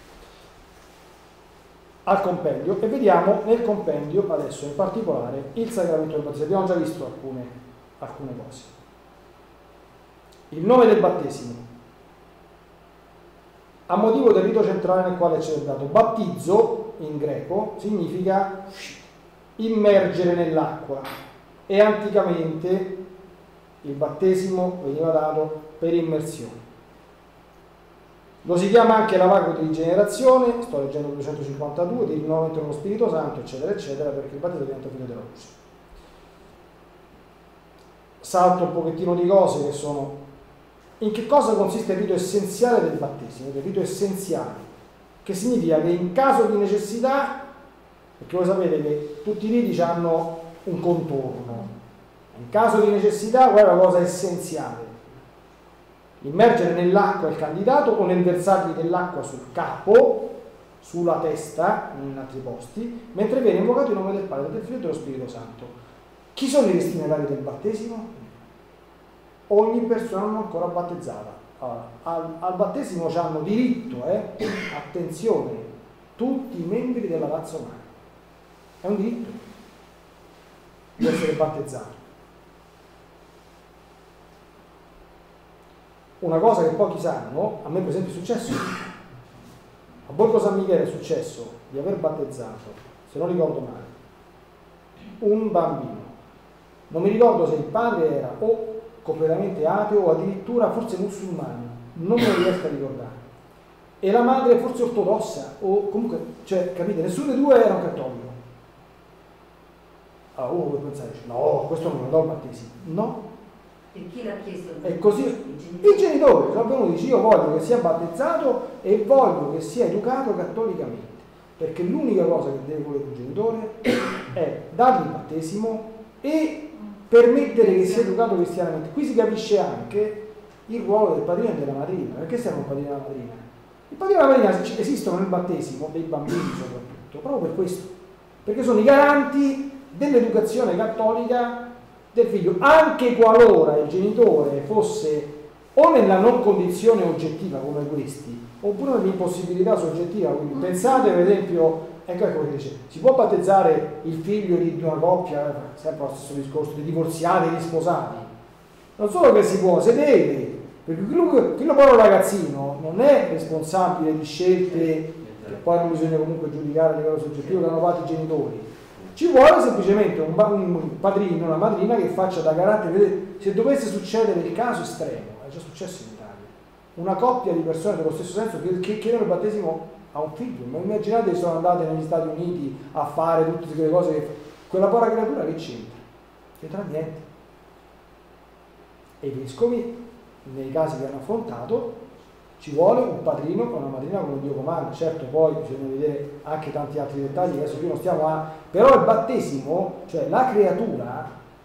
Al compendio e vediamo nel compendio adesso in particolare il sacramento del battesimo. Abbiamo già visto alcune cose. Il nome del battesimo a motivo del rito centrale nel quale è celebrato. Battizzo in greco significa immergere nell'acqua e anticamente il battesimo veniva dato per immersione. Lo si chiama anche lavaggio di rigenerazione, sto leggendo il 252, di rinnovamento dello Spirito Santo, eccetera, eccetera, perché il battesimo diventa figlio della luce. Salto un pochettino di cose che sono... In che cosa consiste il rito essenziale del battesimo? Il rito essenziale, che significa che in caso di necessità, perché voi sapete che tutti i riti hanno un contorno, in caso di necessità qual è la cosa essenziale? Immergere nell'acqua il candidato o nel versargli dell'acqua sul capo, sulla testa, in altri posti, mentre viene invocato il nome del Padre, del Figlio e dello Spirito Santo. Chi sono i destinatari del battesimo? Ogni persona non ancora battezzata. Allora, al battesimo hanno diritto, attenzione, tutti i membri della razza umana. È un diritto di essere battezzato. Una cosa che pochi sanno, a me per esempio è successo, a Borgo San Michele è successo di aver battezzato, se non ricordo male, un bambino. Non mi ricordo se il padre era o completamente ateo o addirittura forse musulmano, non me lo riesco a ricordare. E la madre forse ortodossa, o comunque, cioè, capite, nessuno dei due era un cattolico. Allora uno può pensare, no, questo non lo do al battesimo. No. E chi l'ha chiesto? È così. I genitori sono venuti, dice, io voglio che sia battezzato e voglio che sia educato cattolicamente, perché l'unica cosa che deve volere un genitore è dargli il battesimo e permettere che sia educato cristianamente. Qui si capisce anche il ruolo del padrino e della madrina. Perché serve un padrino e una madrina? Il padrino e la madrina esistono nel battesimo dei bambini soprattutto, proprio per questo, perché sono i garanti dell'educazione cattolica del figlio, anche qualora il genitore fosse o nella non condizione oggettiva come questi, oppure nell'impossibilità soggettiva. Quindi pensate per esempio, ecco che dice, si può battezzare il figlio di una coppia, sempre lo stesso discorso, di divorziati e di sposati. Non solo che si può, si deve, perché quello povero ragazzino non è responsabile di scelte che poi non bisogna comunque giudicare a livello soggettivo che hanno fatto i genitori. Ci vuole semplicemente un padrino, una madrina che faccia da garante. Se dovesse succedere il caso estremo, è già successo in Italia, una coppia di persone dello stesso senso che chiedono il battesimo a un figlio, ma immaginate che sono andate negli Stati Uniti a fare tutte quelle cose che quella povera creatura che c'entra? C'entra niente. E i vescovi, nei casi che hanno affrontato, ci vuole un padrino con una madrina come Dio comanda. Certo, poi bisogna vedere anche tanti altri dettagli, adesso qui non stiamo a... Però il battesimo, cioè la creatura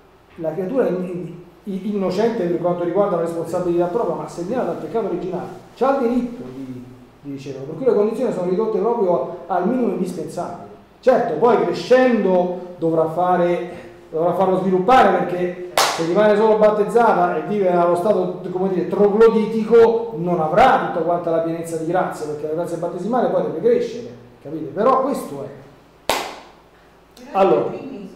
innocente per quanto riguarda la responsabilità propria, ma segnata dal peccato originale, c'ha il diritto di riceverlo, per cui le condizioni sono ridotte proprio al minimo indispensabile. Certo, poi crescendo dovrà farlo sviluppare, perché se rimane solo battezzata e vive nello stato, come dire, trogloditico, non avrà tutta quanta la pienezza di grazia, perché la grazia battesimale poi deve crescere, capite? Però questo è. Però allora, i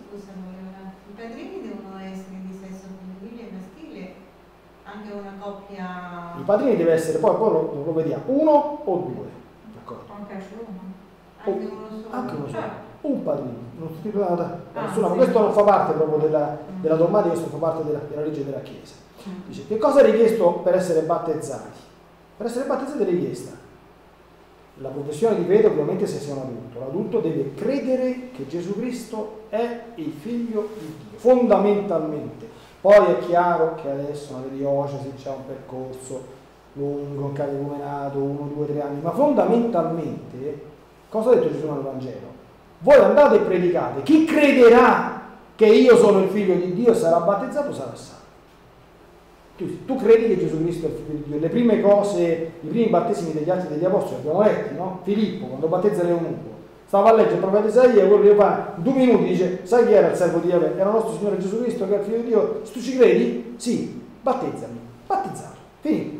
padrini devono essere di sesso femminile e maschile, anche una coppia I padrini deve essere, poi lo vediamo, uno o due, d'accordo? Anche uno. Anche uno solo. Anche uno solo, Cioè. un padrino, non si parla da nessuno, ma sì. questo non fa parte proprio della dogmatica, questo fa parte della legge della Chiesa. Dice, che cosa è richiesto per essere battezzati? Per essere battezzati è richiesta la professione di fede, ovviamente, se sei un adulto. L'adulto deve credere che Gesù Cristo è il figlio di Dio, fondamentalmente. Poi è chiaro che adesso nelle diocesi c'è un percorso lungo, un catecumenato, 1, 2, 3 anni, ma fondamentalmente cosa ha detto Gesù nel Vangelo? Voi andate e predicate, chi crederà che io sono il figlio di Dio e sarà battezzato sarà salvo. Tu credi che Gesù Cristo è il figlio di Dio? Le prime cose, i primi battesimi degli Atti degli Apostoli abbiamo letti, no? Filippo, quando battezza l'eunuco, stava a leggere il profeta Isaia, quello che fa in 2 minuti dice, sai chi era il servo di Yahweh? Era il nostro Signore Gesù Cristo che è il figlio di Dio. Se tu ci credi? Sì, battezzami. Battezzato. Finito.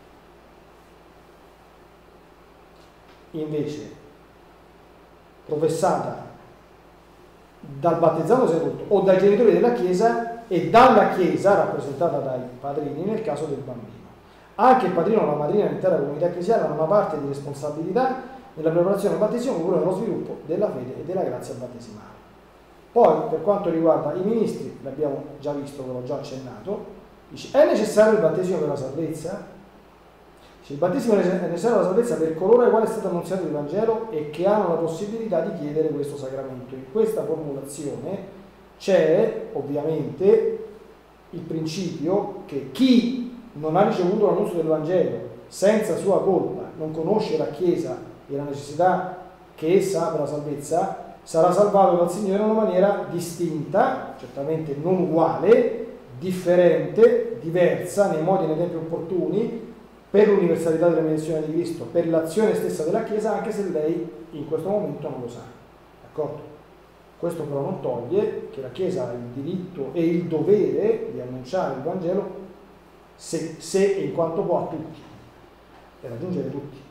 Invece, professata dal battezzato seduto o dai genitori della Chiesa e dalla Chiesa rappresentata dai padrini nel caso del bambino. Anche il padrino o la madrina dell'intera comunità ecclesiale hanno una parte di responsabilità nella preparazione del battesimo oppure nello sviluppo della fede e della grazia battesimale. Poi, per quanto riguarda i ministri, l'abbiamo già visto, ve l'ho già accennato, dice, è necessario il battesimo per la salvezza? Il battesimo è necessario alla salvezza per coloro ai quali è stato annunziato il Vangelo e che hanno la possibilità di chiedere questo sacramento. In questa formulazione c'è ovviamente il principio che chi non ha ricevuto l'annuncio del Vangelo senza sua colpa, non conosce la Chiesa e la necessità che essa ha per la salvezza, sarà salvato dal Signore in una maniera distinta, certamente non uguale, differente, diversa, nei modi e nei tempi opportuni, per l'universalità della mediazione di Cristo, per l'azione stessa della Chiesa, anche se lei in questo momento non lo sa. D'accordo? Questo però non toglie che la Chiesa ha il diritto e il dovere di annunciare il Vangelo se e in quanto può a tutti, per raggiungere tutti.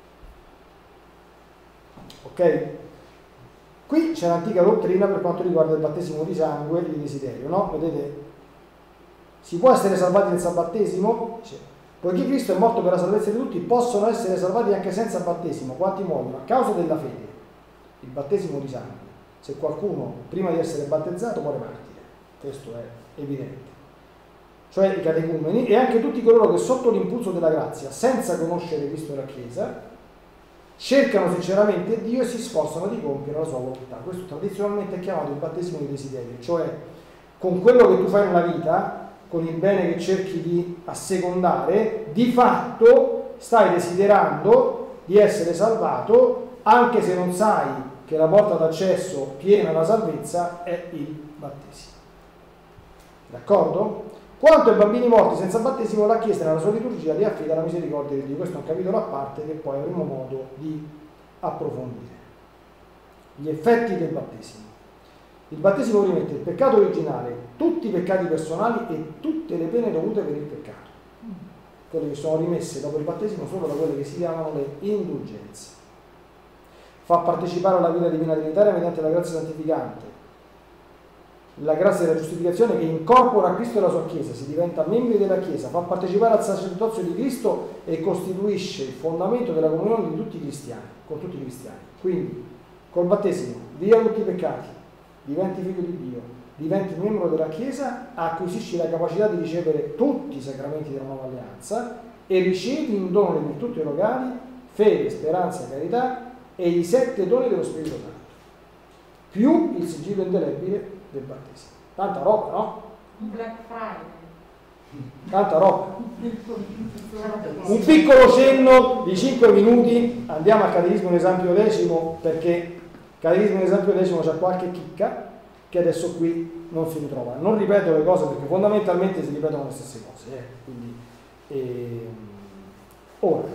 Ok? Qui c'è l'antica dottrina per quanto riguarda il battesimo di sangue e il desiderio, no? Vedete? Si può essere salvati senza battesimo? Poiché Cristo è morto per la salvezza di tutti, possono essere salvati anche senza battesimo. Quanti muoiono? A causa della fede, il battesimo di sangue. Se qualcuno prima di essere battezzato muore martire, questo è evidente. Cioè i catecumeni e anche tutti coloro che sotto l'impulso della grazia, senza conoscere Cristo e la Chiesa, cercano sinceramente Dio e si sforzano di compiere la sua volontà. Questo tradizionalmente è chiamato il battesimo di desiderio, cioè con quello che tu fai nella vita, con il bene che cerchi di assecondare, di fatto stai desiderando di essere salvato, anche se non sai che la porta d'accesso piena alla salvezza è il battesimo. D'accordo? Quanto ai bambini morti senza battesimo, la Chiesa nella sua liturgia li affida alla misericordia di Dio. Questo è un capitolo a parte che poi avremo modo di approfondire. Gli effetti del battesimo. Il battesimo rimette il peccato originale, tutti i peccati personali e tutte le pene dovute per il peccato. Quelle che sono rimesse dopo il battesimo sono da quelle che si chiamano le indulgenze. Fa partecipare alla vita divina trinitaria mediante la grazia santificante. La grazia della giustificazione che incorpora Cristo e la sua Chiesa, si diventa membri della Chiesa, fa partecipare al sacerdozio di Cristo e costituisce il fondamento della comunione di tutti i cristiani, con tutti i cristiani. Quindi, col battesimo, via tutti i peccati, diventi figlio di Dio, diventi membro della Chiesa, acquisisci la capacità di ricevere tutti i sacramenti della nuova alleanza e ricevi in dono le virtù teologali, fede, speranza, carità e i 7 doni dello Spirito Santo, più il sigillo indelebile del battesimo. Tanta roba, no? Black Friday. Tanta roba. Un piccolo cenno di 5 minuti, andiamo al Catechismo in esame Pio X, perché il Catechismo in esame Pio X c'è qualche chicca che adesso qui non si ritrova. Non ripeto le cose perché fondamentalmente si ripetono le stesse cose. Quindi, ora,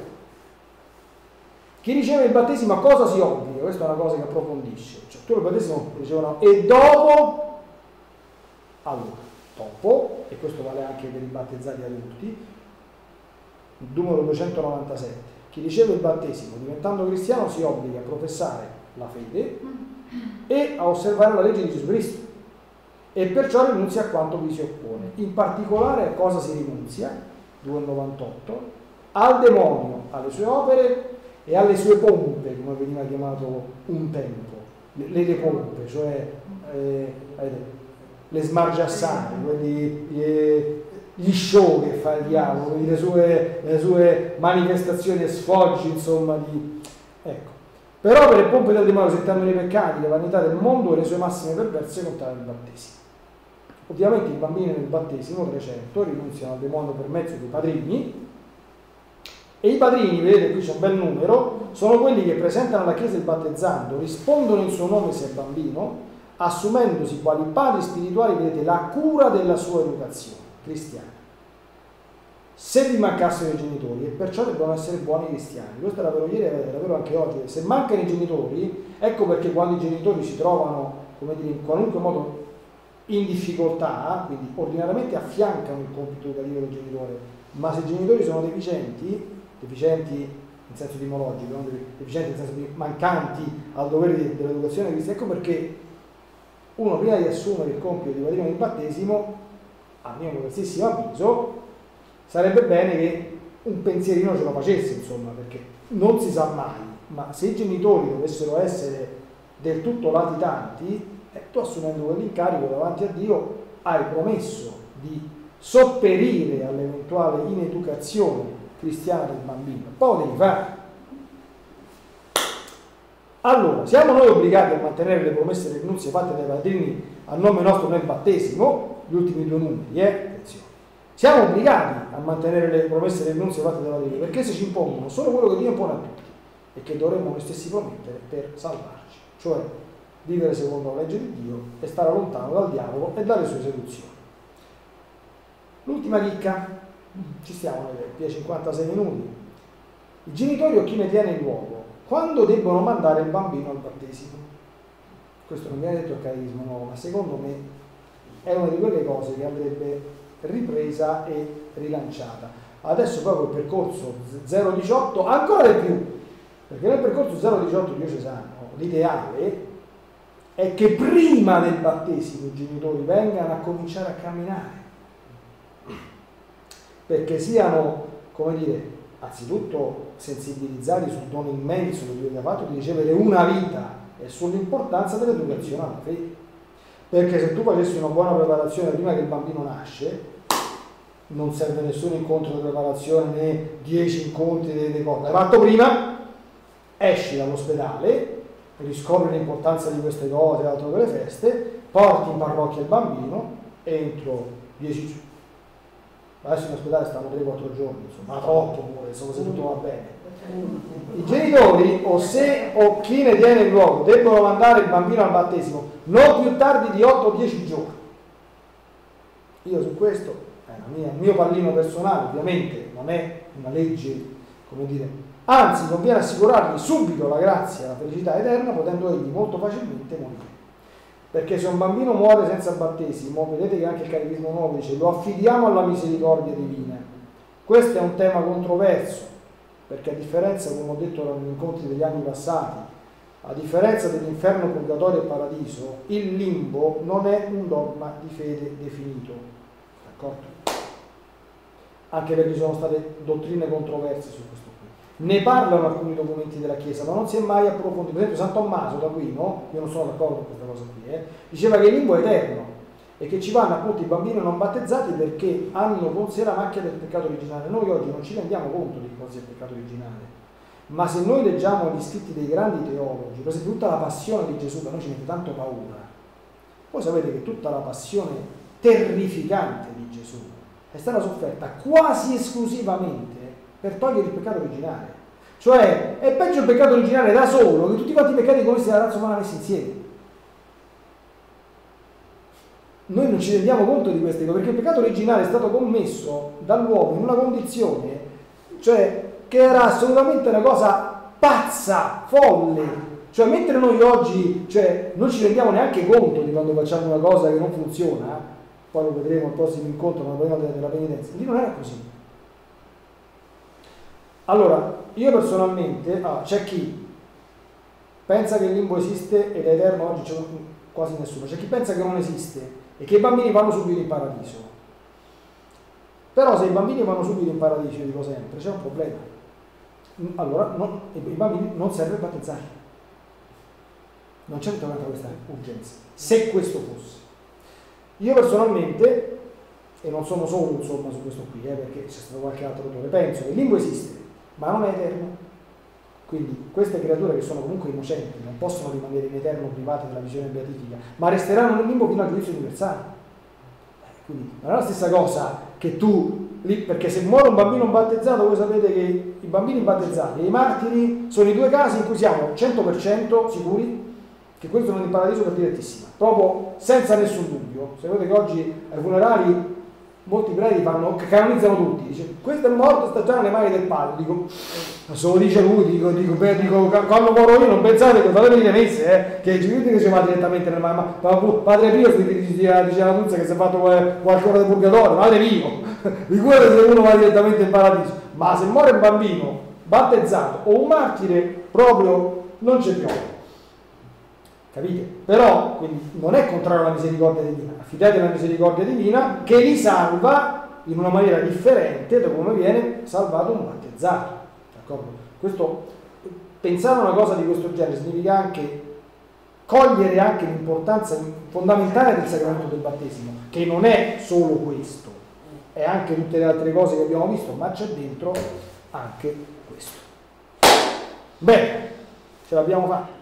chi riceve il battesimo a cosa si obbliga? Questa è una cosa che approfondisce. Cioè, tu il battesimo ricevono e dopo, allora, dopo, e questo vale anche per i battezzati adulti, numero 297, chi riceve il battesimo diventando cristiano si obbliga a professare la fede e a osservare la legge di Gesù Cristo e perciò rinunzia a quanto vi si oppone. In particolare a cosa si rinunzia? 298, al demonio, alle sue opere e alle sue pompe, come veniva chiamato un tempo, le pompe, cioè le smargiassate, gli show che fa il diavolo, quindi le sue manifestazioni e sfoggi, insomma, ecco. Per opere e pompe del demonio settando i peccati, le vanità del mondo e le sue massime perverse contrarie al battesimo. Ovviamente i bambini nel battesimo 300 rinunziano al demonio per mezzo dei padrini, e i padrini, vedete qui c'è un bel numero, sono quelli che presentano alla Chiesa il battezzando, rispondono in suo nome se è bambino, assumendosi quali padri spirituali, vedete, la cura della sua educazione cristiana. Se vi mancassero i genitori, e perciò devono essere buoni cristiani. Questo era vero ieri, era vero anche oggi. Se mancano i genitori, ecco perché quando i genitori si trovano, come dire, in qualunque modo in difficoltà, quindi ordinariamente affiancano il compito educativo del genitore, ma se i genitori sono deficienti in senso etimologico, non deficienti nel senso di mancanti al dovere dell'educazione cristiana, ecco perché uno, prima di assumere il compito di padrino del battesimo, a mio modestissimo avviso, sarebbe bene che un pensierino ce lo facesse, insomma, perché non si sa mai, ma se i genitori dovessero essere del tutto latitanti, tu assumendo quell'incarico davanti a Dio hai promesso di sopperire all'eventuale ineducazione cristiana del bambino, poi devi fare. Allora, siamo noi obbligati a mantenere le promesse e le rinunzie fatte dai padrini a nome nostro nel battesimo, gli ultimi due numeri, attenzione. Siamo obbligati a mantenere le promesse e le rinunzie fatte dai padrini, perché se ci impongono solo quello che Dio impone a tutti e che dovremmo noi stessi promettere per salvarci, cioè vivere secondo la legge di Dio e stare lontano dal diavolo e dalle sue seduzioni. L'ultima chicca, ci stiamo via 56 minuti. I genitori o chi ne tiene il luogo, quando debbono mandare il bambino al battesimo? Questo non viene detto al catecismo nuovo, ma secondo me è una di quelle cose che andrebbe ripresa e rilanciata. Adesso proprio il percorso 018, ancora di più, perché nel percorso 018 diocesano l'ideale è che prima del battesimo i genitori vengano a cominciare a camminare, perché siano, come dire, anzitutto sensibilizzati sul dono immenso che Dio gli ha fatto di ricevere una vita e sull'importanza dell'educazione alla fede. Perché se tu facessi una buona preparazione prima che il bambino nasce, non serve nessun incontro di preparazione né 10 incontri delle cose. L'hai fatto prima, esci dall'ospedale, riscopri l'importanza di queste cose, altro che le feste, porti in parrocchia il bambino, entro 10 giorni. Adesso in ospedale stanno 3-4 giorni, insomma, ma troppo pure, insomma, se tutto va bene. I genitori o chi ne tiene il luogo debbono mandare il bambino al battesimo non più tardi di 8-10 giorni. Io su questo, il mio pallino personale, ovviamente non è una legge, come dire, anzi conviene assicurargli subito la grazia e la felicità eterna, potendo egli molto facilmente morire. Perché se un bambino muore senza battesimo, vedete che anche il Catechismo Nuovo dice lo affidiamo alla misericordia divina. Questo è un tema controverso, perché a differenza, come ho detto negli incontri degli anni passati, a differenza dell'inferno, purgatorio e paradiso, il limbo non è un dogma di fede definito, d'accordo? Anche perché ci sono state dottrine controverse su questo qui. Ne parlano alcuni documenti della Chiesa, ma non si è mai approfondito. Per esempio San Tommaso d'Aquino, io non sono d'accordo con questa cosa qui, diceva che il limbo è eterno e che ci vanno appunto i bambini non battezzati perché hanno con sé la macchia del peccato originale. Noi oggi non ci rendiamo conto di cosa sia il peccato originale, ma se noi leggiamo gli scritti dei grandi teologi, per esempio tutta la passione di Gesù, da noi ci mette tanto paura. Voi sapete che tutta la passione terrificante di Gesù è stata sofferta quasi esclusivamente per togliere il peccato originale. Cioè è peggio il peccato originale da solo che tutti quanti i peccati commessi dalla razza umana messi insieme. Noi non ci rendiamo conto di queste cose, perché il peccato originale è stato commesso dall'uomo in una condizione, cioè, che era assolutamente una cosa pazza, folle. Cioè mentre noi oggi, cioè, non ci rendiamo neanche conto di quando facciamo una cosa che non funziona, poi lo vedremo al prossimo incontro, ma parliamo della penitenza, lì non era così. Allora, io personalmente, c'è chi pensa che il limbo esiste ed è eterno, oggi c'è quasi nessuno, c'è chi pensa che non esiste e che i bambini vanno subito in paradiso. Però se i bambini vanno subito in paradiso, io dico sempre, c'è un problema. Allora i bambini non serve battezzarli. Non c'è tutta questa urgenza. Se questo fosse. Io personalmente, e non sono solo insomma su questo qui, perché c'è stato qualche altro autore, penso che il limbo esiste, ma non è eterno. Quindi queste creature che sono comunque innocenti non possono rimanere in eterno private della visione beatifica, ma resteranno nel limbo fino al giudizio universale. Quindi non è la stessa cosa che tu lì, perché se muore un bambino battezzato, voi sapete che i bambini battezzati e i martiri sono i due casi in cui siamo 100% sicuri che questo sono in paradiso per direttissima, proprio senza nessun dubbio. Sapete che oggi ai funerali molti preti canonizzano tutti, dice questo è morto, sta già nelle mani del padre, dico se lo dice lui, dico quando muoro io non pensate che fate venire messe, che Gesù diceva direttamente nel mano, padre Pio diceva la Tuzza che si è fatto qualche ora di purgatorio, padre Pio, di cui se uno va direttamente in paradiso, ma se muore un bambino battezzato o un martire proprio non c'è più. Capite? Però quindi non è contrario alla misericordia divina, affidate alla misericordia divina che li salva in una maniera differente da come viene salvato un battezzato. D'accordo? Questo, pensare a una cosa di questo genere significa anche cogliere anche l'importanza fondamentale del sacramento del battesimo, che non è solo questo, è anche tutte le altre cose che abbiamo visto, ma c'è dentro anche questo. Bene, ce l'abbiamo fatta.